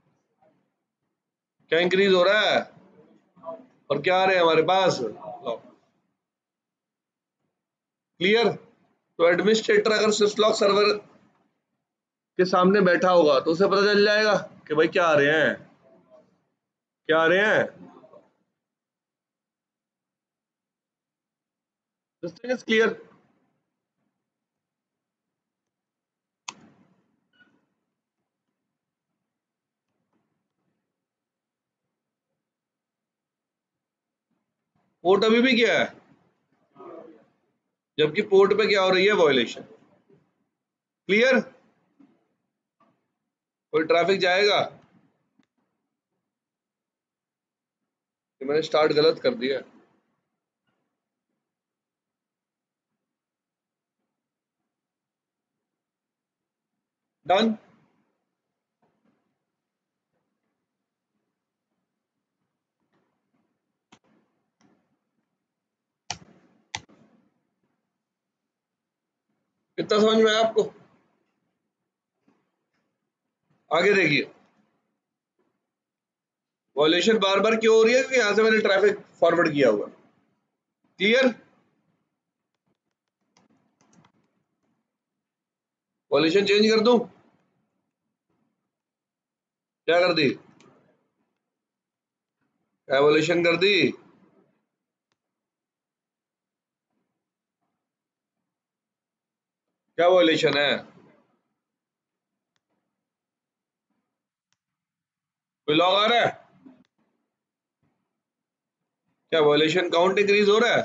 क्या इंक्रीज हो रहा है और क्या आ रहे हैं हमारे पास? लॉक। क्लियर? तो एडमिनिस्ट्रेटर अगर सिस्लॉक सर्वर के सामने बैठा होगा तो उसे पता चल जाएगा कि भाई क्या आ रहे हैं, क्या आ रहे हैं। This thing is clear. Port अभी भी क्या है, जबकि पोर्ट पे क्या हो रही है? वायलेशन। क्लियर? कोई ट्रैफिक जाएगा? कि मैंने स्टार्ट गलत कर दिया। डन। कितना समझ में आया आपको? आगे देखिए वायलेशन बार बार क्यों हो रही है, क्योंकि यहां से मैंने ट्रैफिक फॉरवर्ड किया हुआ। क्लियर? वायलेशन चेंज कर दूं? क्या कर दी? वायलेशन कर दी। क्या वायलेशन है? कोई लॉग आ रहा है? क्या वायलेशन काउंट इंक्रीज हो रहा है?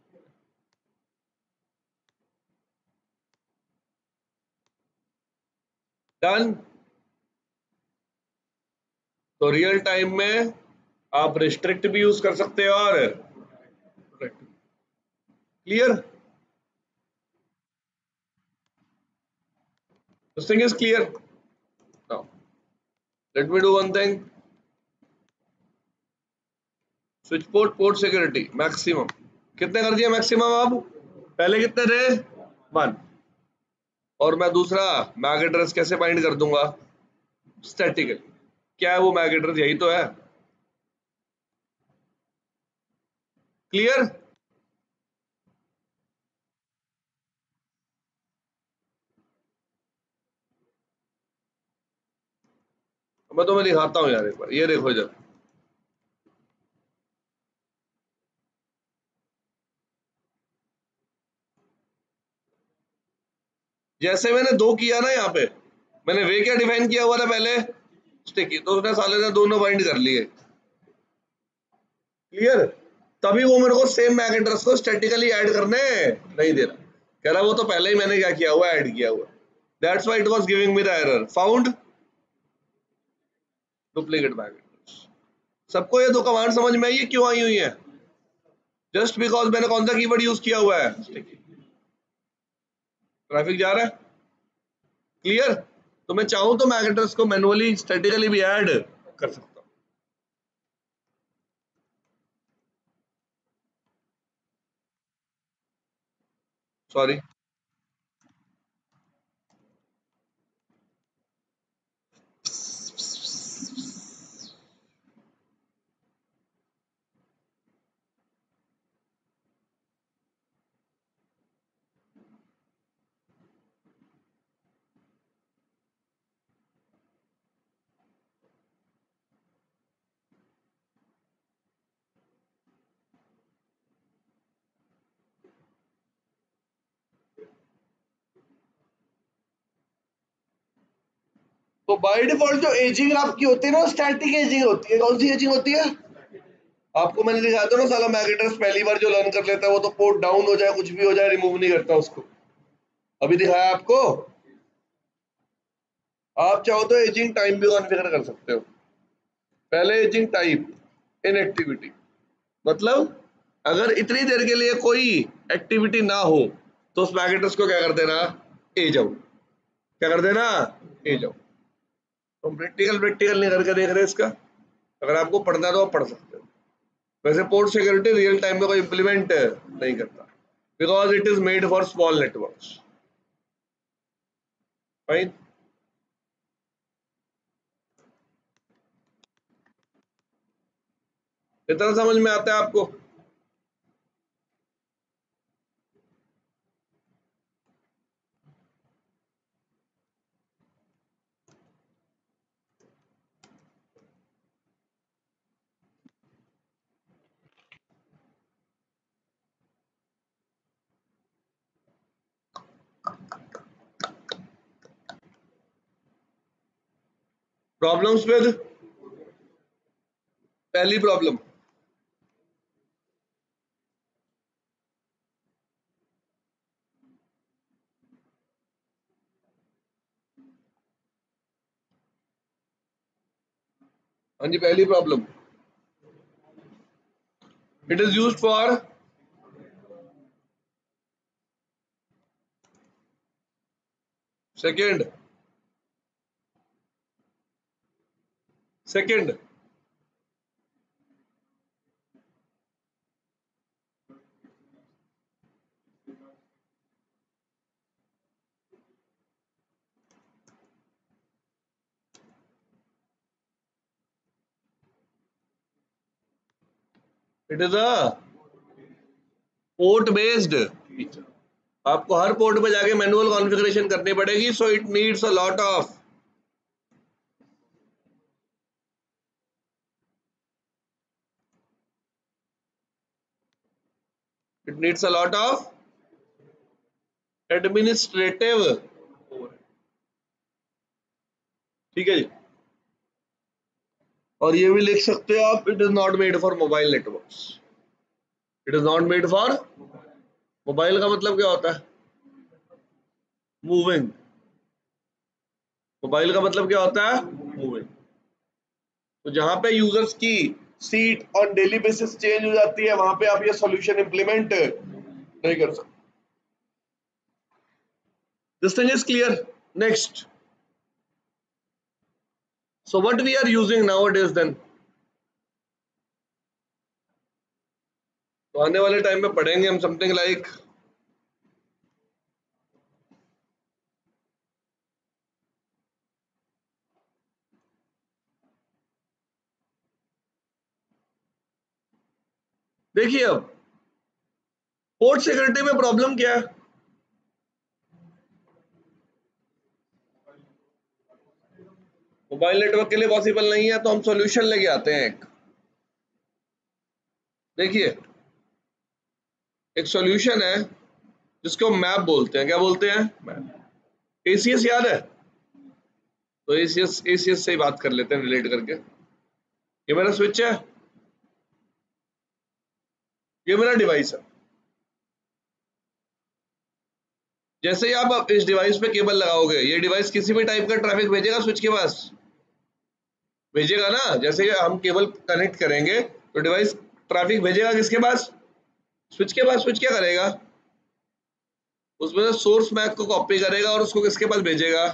डन। तो रियल टाइम में आप रिस्ट्रिक्ट भी यूज कर सकते हो और clear. This thing is clear. Now let me do one thing. Switch port port security maximum कितने कर दिया? मैक्सिमम अब पहले कितने थे? वन। और मैं दूसरा मैक एड्रेस कैसे बाइंड कर दूंगा? स्टैटिकली। क्या है वो मैक एड्रेस? यही तो है। क्लियर? मैं तुम्हें दिखाता हूँ यार एक बार, ये देखो इधर। जैसे मैंने दो किया ना यहाँ पे, मैंने वे क्या डिफाइन किया हुआ था पहले? स्टिकी। तो उसने साले ने दोनों बाइंड कर लिए। क्लियर? तभी वो मेरे को सेम मैक एड्रेस को स्टैटिकली ऐड करने नहीं दे रहा। कह रहा वो तो पहले ही मैंने क्या किया हुआ, ऐड किया हुआ, that's why it was giving me the error, found duplicate mac address. सबको ये दो कमांड समझ में आई है क्यों आई हुई है? जस्ट बिकॉज मैंने कौन सा कीवर्ड यूज किया हुआ है, ट्रैफिक जा रहा है, क्लियर? तो मैं चाहूं तो मैक एड्रेस को मैनुअली स्टैटिकली भी ऐड कर सकता हूं। सॉरी, तो बाय डिफॉल्ट जो एजिंग आपकी होती है ना, स्टैटिक एजिंग होती है। कौन सी एजिंग होती है? आपको मैंने दिखाया था ना, साला मैक एड्रेस पहली बार जो लर्न कर लेता है वो तो पोर्ट डाउन हो जाए कुछ भी हो जाए रिमूव नहीं करता उसको। अभी दिखाया आपको। आप चाहो तो एजिंग टाइम भी कॉन्फ़िगर कर सकते हो। पहले एजिंग टाइप इनएक्टिविटी, मतलब अगर इतनी देर के लिए कोई एक्टिविटी ना हो तो उस मैक एड्रेस को क्या कर देना, एज आउट। क्या कर देना, एज आउट। तो प्रैक्टिकल प्रैक्टिकल नहीं करके देख रहे इसका, अगर आपको पढ़ना है तो आप पढ़ सकते हो। वैसे पोर्ट सिक्योरिटी रियल टाइम में कोई इंप्लीमेंट नहीं करता, because it is made for small networks. Fine, इतना समझ में आता है आपको? प्रॉब्लम्स विद पहली प्रॉब्लम, हाँ जी, पहली problem, it is used for second second it is a port based feature. आपको हर पोर्ट पे जाके मैनुअल कॉन्फ़िगरेशन करनी पड़ेगी, so it needs a lot of it needs a lot of administrative. ठीक है जी। और ये भी लिख सकते हो आप, it is not made for mobile networks. It is not made for mobile का मतलब क्या होता है, मूविंग। मोबाइल का मतलब क्या होता है, मूविंग। तो जहां पे यूजर्स की seat on daily basis change हो जाती है वहां पे आप ये सॉल्यूशन इंप्लीमेंट नहीं कर सकते। This thing is clear. Next, so what we are using now it is then, तो आने वाले टाइम में पढ़ेंगे हम समथिंग लाइक देखिए अब पोर्ट सिक्योरिटी में प्रॉब्लम क्या है, मोबाइल नेटवर्क के लिए पॉसिबल नहीं है, तो हम सॉल्यूशन लेके आते हैं एक। देखिए एक सॉल्यूशन है जिसको मैप बोलते हैं। क्या बोलते हैं, मैप। एसीएस याद है? तो एसीएस एसीएस से ही बात कर लेते हैं रिलेट करके। ये मेरा स्विच है, ये मेरा डिवाइस है। जैसे ही आप इस डिवाइस पे केबल लगाओगे, ये डिवाइस किसी भी टाइप का ट्रैफिक भेजेगा स्विच के पास, भेजेगा ना। जैसे ही हम केबल कनेक्ट करेंगे तो डिवाइस ट्रैफिक भेजेगा किसके पास? स्विच के पास। स्विच क्या करेगा? उसमें से सोर्स मैक को कॉपी करेगा और उसको किसके पास भेजेगा?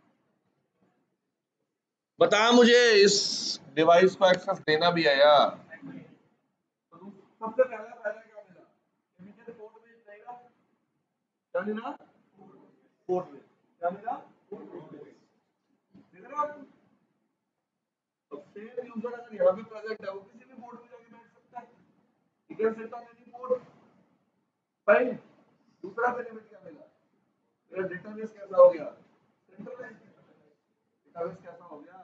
बता मुझे, इस डिवाइस को एक्सेस देना भी है यार। तो सबसे पहला पहला क्या मिला? इमीडिएट पोर्ट में जाएगा, क्या मिला? पोर्ट में क्या मिला? देख रहे हो आप? अब सेम यूजर अगर यहाँ पे प्रेजेंट है, वो किसी भी पोर्ट में जाके बैठ सकता है। ठीक है, set on any port. Fine. दूसरा बेनिफिट क्या मिला? मेरा डेटाबेस कैसा हो गया? सेंट्रलाइज्ड। डेटाबेस कैसा हो गया?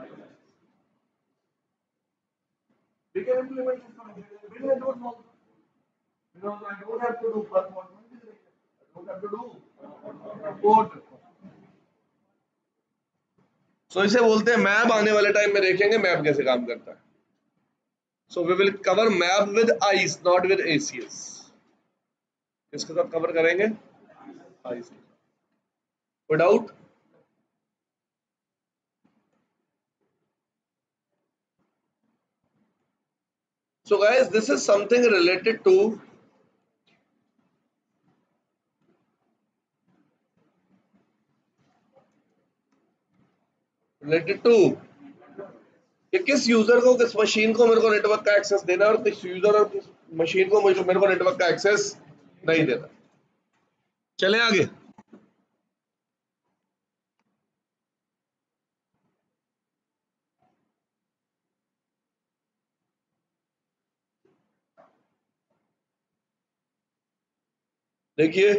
We can implement this function in Windows also. Because I don't have to do one more thing. I don't have to do code. So इसे बोलते हैं मैप। आने वाले टाइम में देखेंगे मैप कैसे काम करता है। So we will cover map with eyes, not with A C S. किसके साथ कवर करेंगे? eyes। Put out। So guys, this is something related to related to कि किस यूजर को, किस मशीन को मेरे को नेटवर्क का एक्सेस देना है और किस यूजर और किस मशीन को मुझे मेरे को नेटवर्क का एक्सेस नहीं देना। चले आगे। देखिए,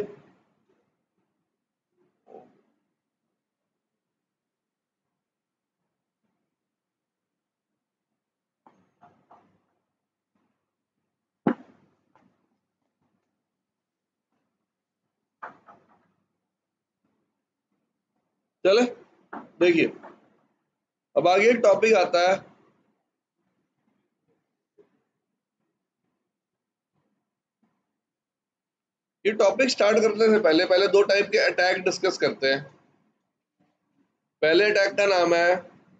चले देखिए, अब आगे एक टॉपिक आता है। ये टॉपिक स्टार्ट करने से पहले पहले दो टाइप के अटैक डिस्कस करते हैं। पहले अटैक का नाम है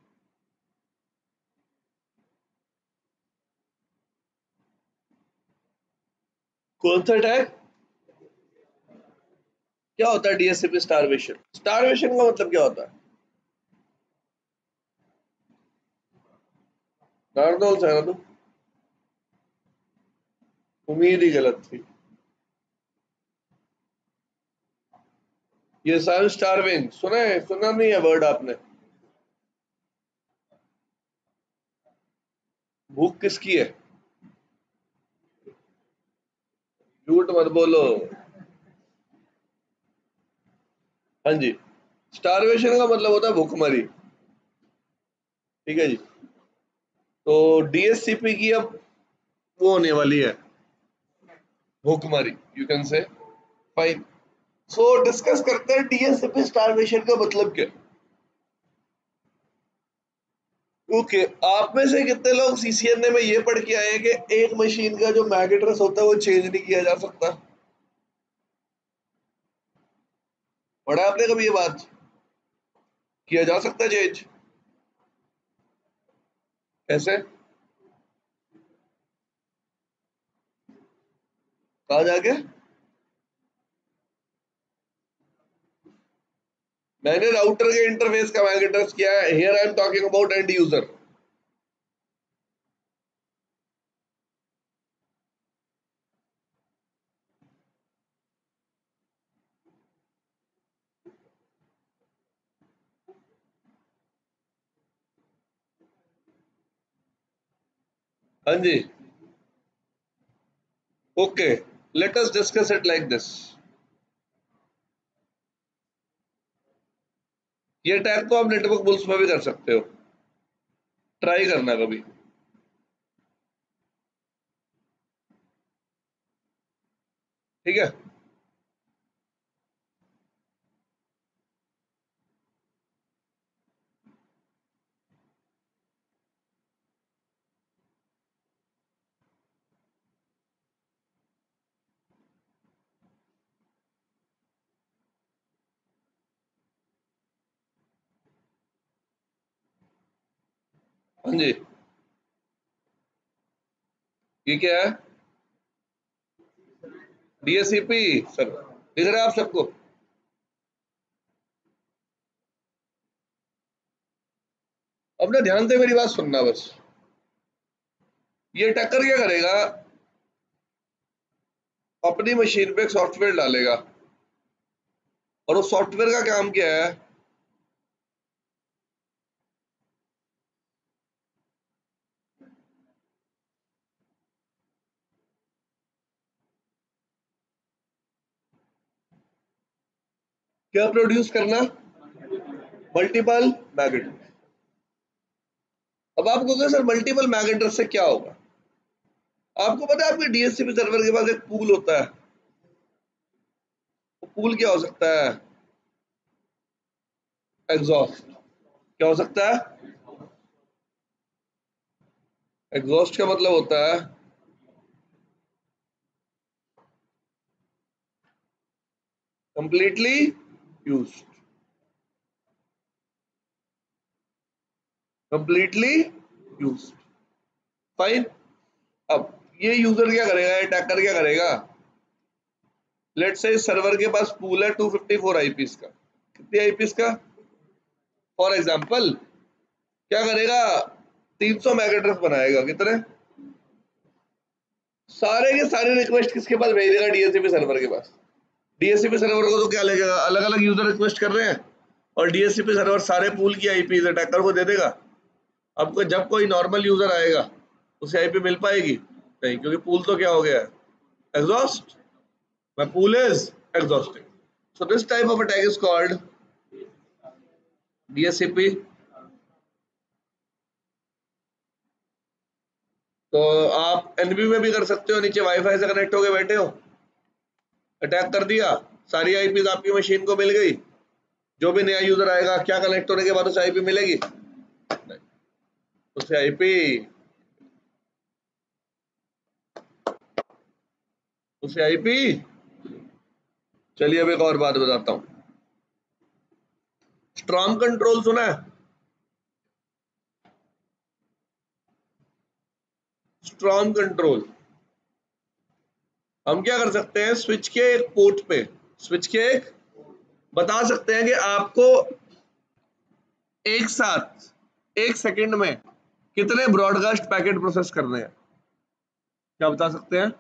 कौन सा अटैक? क्या होता है डीएससीपी स्टारवेशन? स्टारवेशन का मतलब क्या होता है? नारदोल से है ना? तुम उम्मीद ही गलत थी। ये सारे स्टारविंग सुना है? सुना नहीं है वर्ड आपने? भूख किसकी है? झूठ मत बोलो। हाँ जी, स्टारवेशन का मतलब होता है भूखमरी। ठीक है जी। तो डीएससीपी की अब वो होने वाली है भूखमरी, you can say. Fine. So discuss करते हैं डीएससीपी स्टारवेशन का मतलब क्या। ओके okay, आप में से कितने लोग सीसीएनए में ये पढ़ के आए हैं कि एक मशीन का जो मैक एड्रेस होता है वो चेंज नहीं किया जा सकता? पढ़ा आपने कभी ये बात? किया जा सकता है चेंज? कैसे? कहा जाके? मैंने राउटर के इंटरफेस का मैक एड्रेस किया है। Here I am talking about end user. हाँ जी। Okay, let us discuss it like this. ये टैग तो आप नेटवर्क बुल्स में भी कर सकते हो, ट्राई करना कभी। ठीक है। हाँ जी, ये क्या है? डीएससीपी सर्वर दिख रहा है आप सबको? अब ना ध्यान से मेरी बात सुनना बस। ये अटैकर क्या करेगा? अपनी मशीन पे एक सॉफ्टवेयर डालेगा, और उस सॉफ्टवेयर का काम क्या है? क्या प्रोड्यूस करना? Multiple mac address. अब आप कहोगे सर मल्टीपल मैक एड्रेस से क्या होगा? आपको पता है आपके डीएचसीपी सर्वर के पास एक पूल होता है। वो पूल क्या हो सकता है? एग्जॉस्ट। क्या हो सकता है? एग्जॉस्ट का मतलब होता है completely used. Completely used. Fine. अब ये यूजर क्या करेगा, अटैकर क्या करेगा? लेट से सर्वर के पास पूल है टू फिफ्टी फोर आईपीस का। कितनी आईपीस का? फॉर एग्जांपल क्या करेगा? तीन सौ मैक एड्रेस बनाएगा। कितने? सारे के सारे रिक्वेस्ट किसके पास भेज देगा? डीएचसीपी सर्वर के पास। डीएचसीपी सर्वर को तो क्या लगेगा, अलग अलग यूजर रिक्वेस्ट कर रहे हैं, और डीएचसीपी सर्वर सारे पूल की आईपी अटैकर को दे देगा। अब कोई जब कोई नॉर्मल यूजर आएगा उसे आईपी मिल पाएगी? नहीं, क्योंकि पूल तो क्या हो गया है? Exhaust. My pool is exhausting. So this type of attack is called D S C P. तो आप एनबी में भी कर सकते हो, नीचे वाईफाई से कनेक्ट होके बैठे हो, अटैक कर दिया, सारी आईपी आपकी मशीन को मिल गई। जो भी नया यूजर आएगा क्या कनेक्ट होने के बाद उसे आईपी मिलेगी? नहीं, उसे आईपी उसे आईपी चलिए अब एक और बात बताता हूँ। स्ट्रॉन्ग कंट्रोल सुना है? स्ट्रॉन्ग कंट्रोल हम क्या कर सकते हैं? स्विच के एक पोर्ट पे, स्विच के एक बता सकते हैं कि आपको एक साथ एक सेकंड में कितने ब्रॉडकास्ट पैकेट प्रोसेस करने हैं। क्या बता सकते हैं?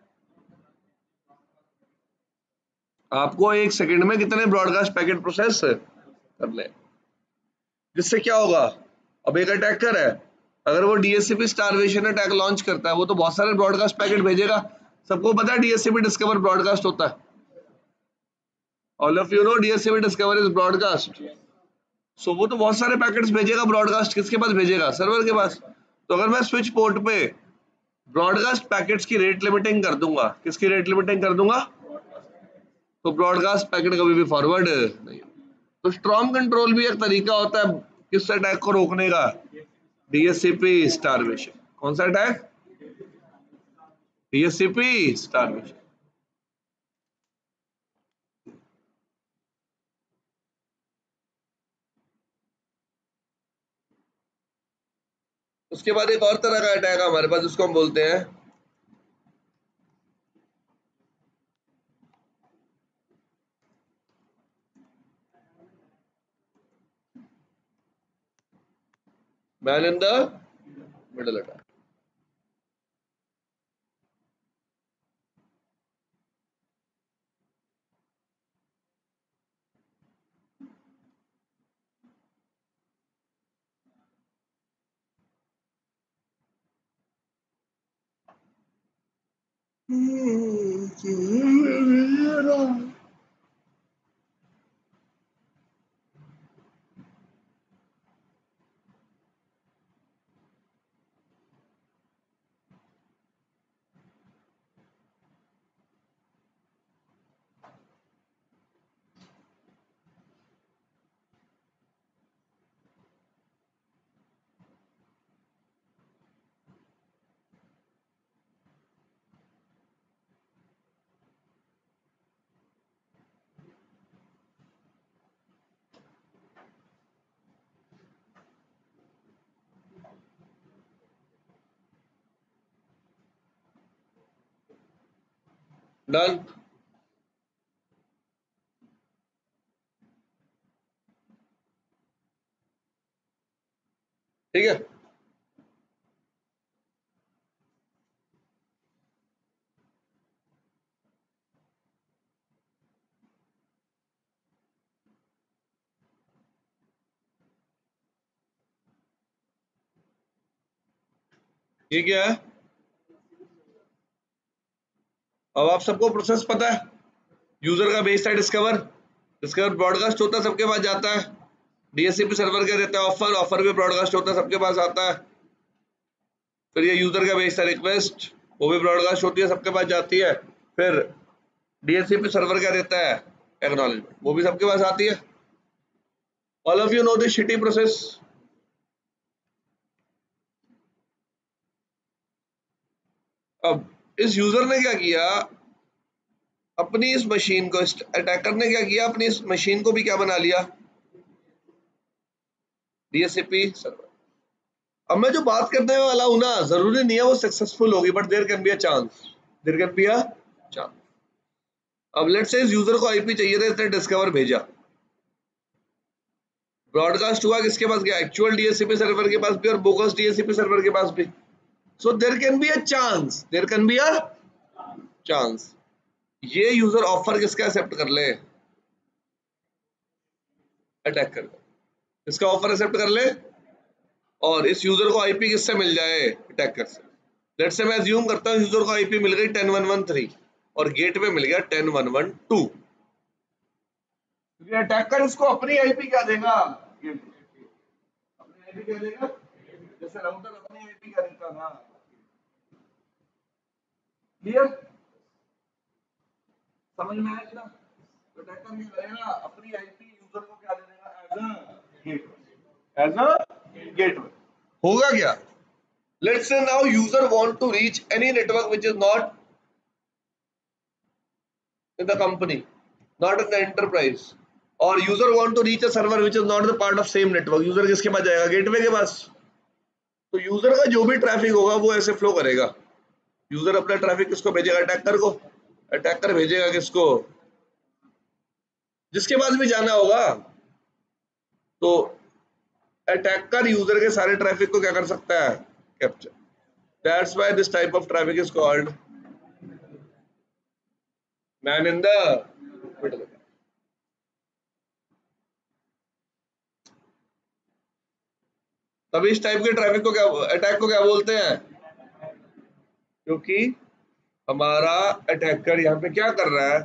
आपको एक सेकंड में कितने ब्रॉडकास्ट पैकेट प्रोसेस करने हैं। जिससे क्या होगा? अब एक अटैकर है, अगर वो डीएचसीपी स्टारवेशन अटैक लॉन्च करता है, वो तो बहुत सारे ब्रॉडकास्ट पैकेट भेजेगा। सबको पता है डीएचसीपी डिस्कवर ब्रॉडकास्ट होता है। All of you know DHCP discover is broadcast. So वो तो बहुत सारे पैकेट्स भेजेगा। ब्रॉडकास्ट किसके पास भेजेगा? सर्वर के पास। तो अगर मैं स्विच पोर्ट पे ब्रॉडकास्ट पैकेट्स की रेट लिमिटिंग कर दूंगा, किसकी रेट लिमिटिंग कर दूंगा? तो ब्रॉडकास्ट पैकेट कभी भी फॉरवर्ड नहीं। तो स्ट्रॉन्ग कंट्रोल भी एक तरीका होता है किस अटैक को रोकने का? DHCP starvation. कौन सा अटैक? DHCP starvation. उसके बाद एक और तरह का अटैक है हमारे पास जिसको हम बोलते हैं man in the middle attack. Done. ठीक है, ये क्या है? अब आप सबको प्रोसेस पता है। यूजर का बेस है डिस्कवर, डिस्कवर ब्रॉडकास्ट होता है, सबके पास जाता है। डीएससीपी सर्वर क्या देता है? ऑफर, ऑफर भी ब्रॉडकास्ट होता है, सबके पास आता है। फिर ये यूजर का बेस है रिक्वेस्ट, वो भी ब्रॉडकास्ट होती है, सबके पास जाती है। फिर डीएससीपी सर्वर क्या देता है? एक्नॉलेजमेंट, वो भी सबके पास आती है। All of you know this shitty process. अब इस यूजर ने क्या किया, अपनी इस मशीन को, अटैकर ने क्या किया, अपनी इस मशीन को भी क्या बना लिया? DSCP server. अब मैं जो बात करने वाला हूं ना, जरूरी नहीं है वो सक्सेसफुल होगी, but there can be a chance, there can be a chance. अब लेट्स से इस यूजर को आईपी चाहिए था, इसने डिस्कवर भेजा, ब्रॉडकास्ट हुआ, किसके पास गया? एक्चुअल डीएससीपी सर्वर के पास भी और बोगस डीएससीपी सर्वर के पास भी। So there can be a chance, there can be a chance ये यूजर ऑफर किसका एक्सेप्ट कर ले? अटैक कर ले, इसका ऑफर एक्सेप्ट कर ले, और इस यूजर को आईपी किससे मिल जाए? अटैकर से। लेट्स से मैं अज्यूम करता हूं यूजर को आईपी मिल गई टेन वन वन थ्री और गेटवे मिल गया टेन वन वन टू। क्योंकि अटैकर इसको अपनी आईपी क्या देगा? अपनी आईपी क्या देगा? जैसे राउटर अपनी आईपी क्या देता था। क्लियर? समझ में आया? तो अटैकर क्या करेगा? अपनी आईपी यूजर को क्या दे देगा? As a gateway, as a gateway. होगा क्या? Let's say now user want to reach any network which is not in the company, not in the enterprise, or user want to reach a server which is not the part of same network. User किसके पास जाएगा? Gateway के पास। तो user का जो भी traffic होगा वो ऐसे फ्लो करेगा। यूजर अपना ट्रैफिक किसको भेजेगा? अटैकर को। अटैकर भेजेगा किसको? जिसके पास भी जाना होगा। तो अटैकर यूजर के सारे ट्रैफिक को क्या कर सकता है? Capture. That's why this type of traffic is called man in the middle. तभी इस टाइप के ट्रैफिक को क्या, अटैक को क्या बोलते हैं? क्योंकि हमारा अटैकर यहाँ पे क्या कर रहा है?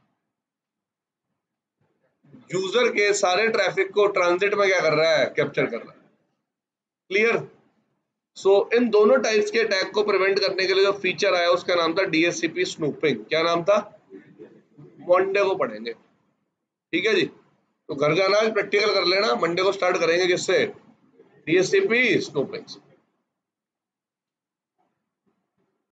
यूजर के सारे ट्रैफिक को ट्रांजिट में क्या कर रहा है? कैप्चर कर रहा है। क्लियर? सो इन दोनों टाइप्स के अटैक को प्रिवेंट करने के लिए जो फीचर आया उसका नाम था डीएससीपी स्नूपिंग। क्या नाम था? मंडे को पढ़ेंगे, ठीक है जी। तो घर जाना, प्रैक्टिकल कर लेना, मंडे को स्टार्ट करेंगे किससे? DSCP snooping.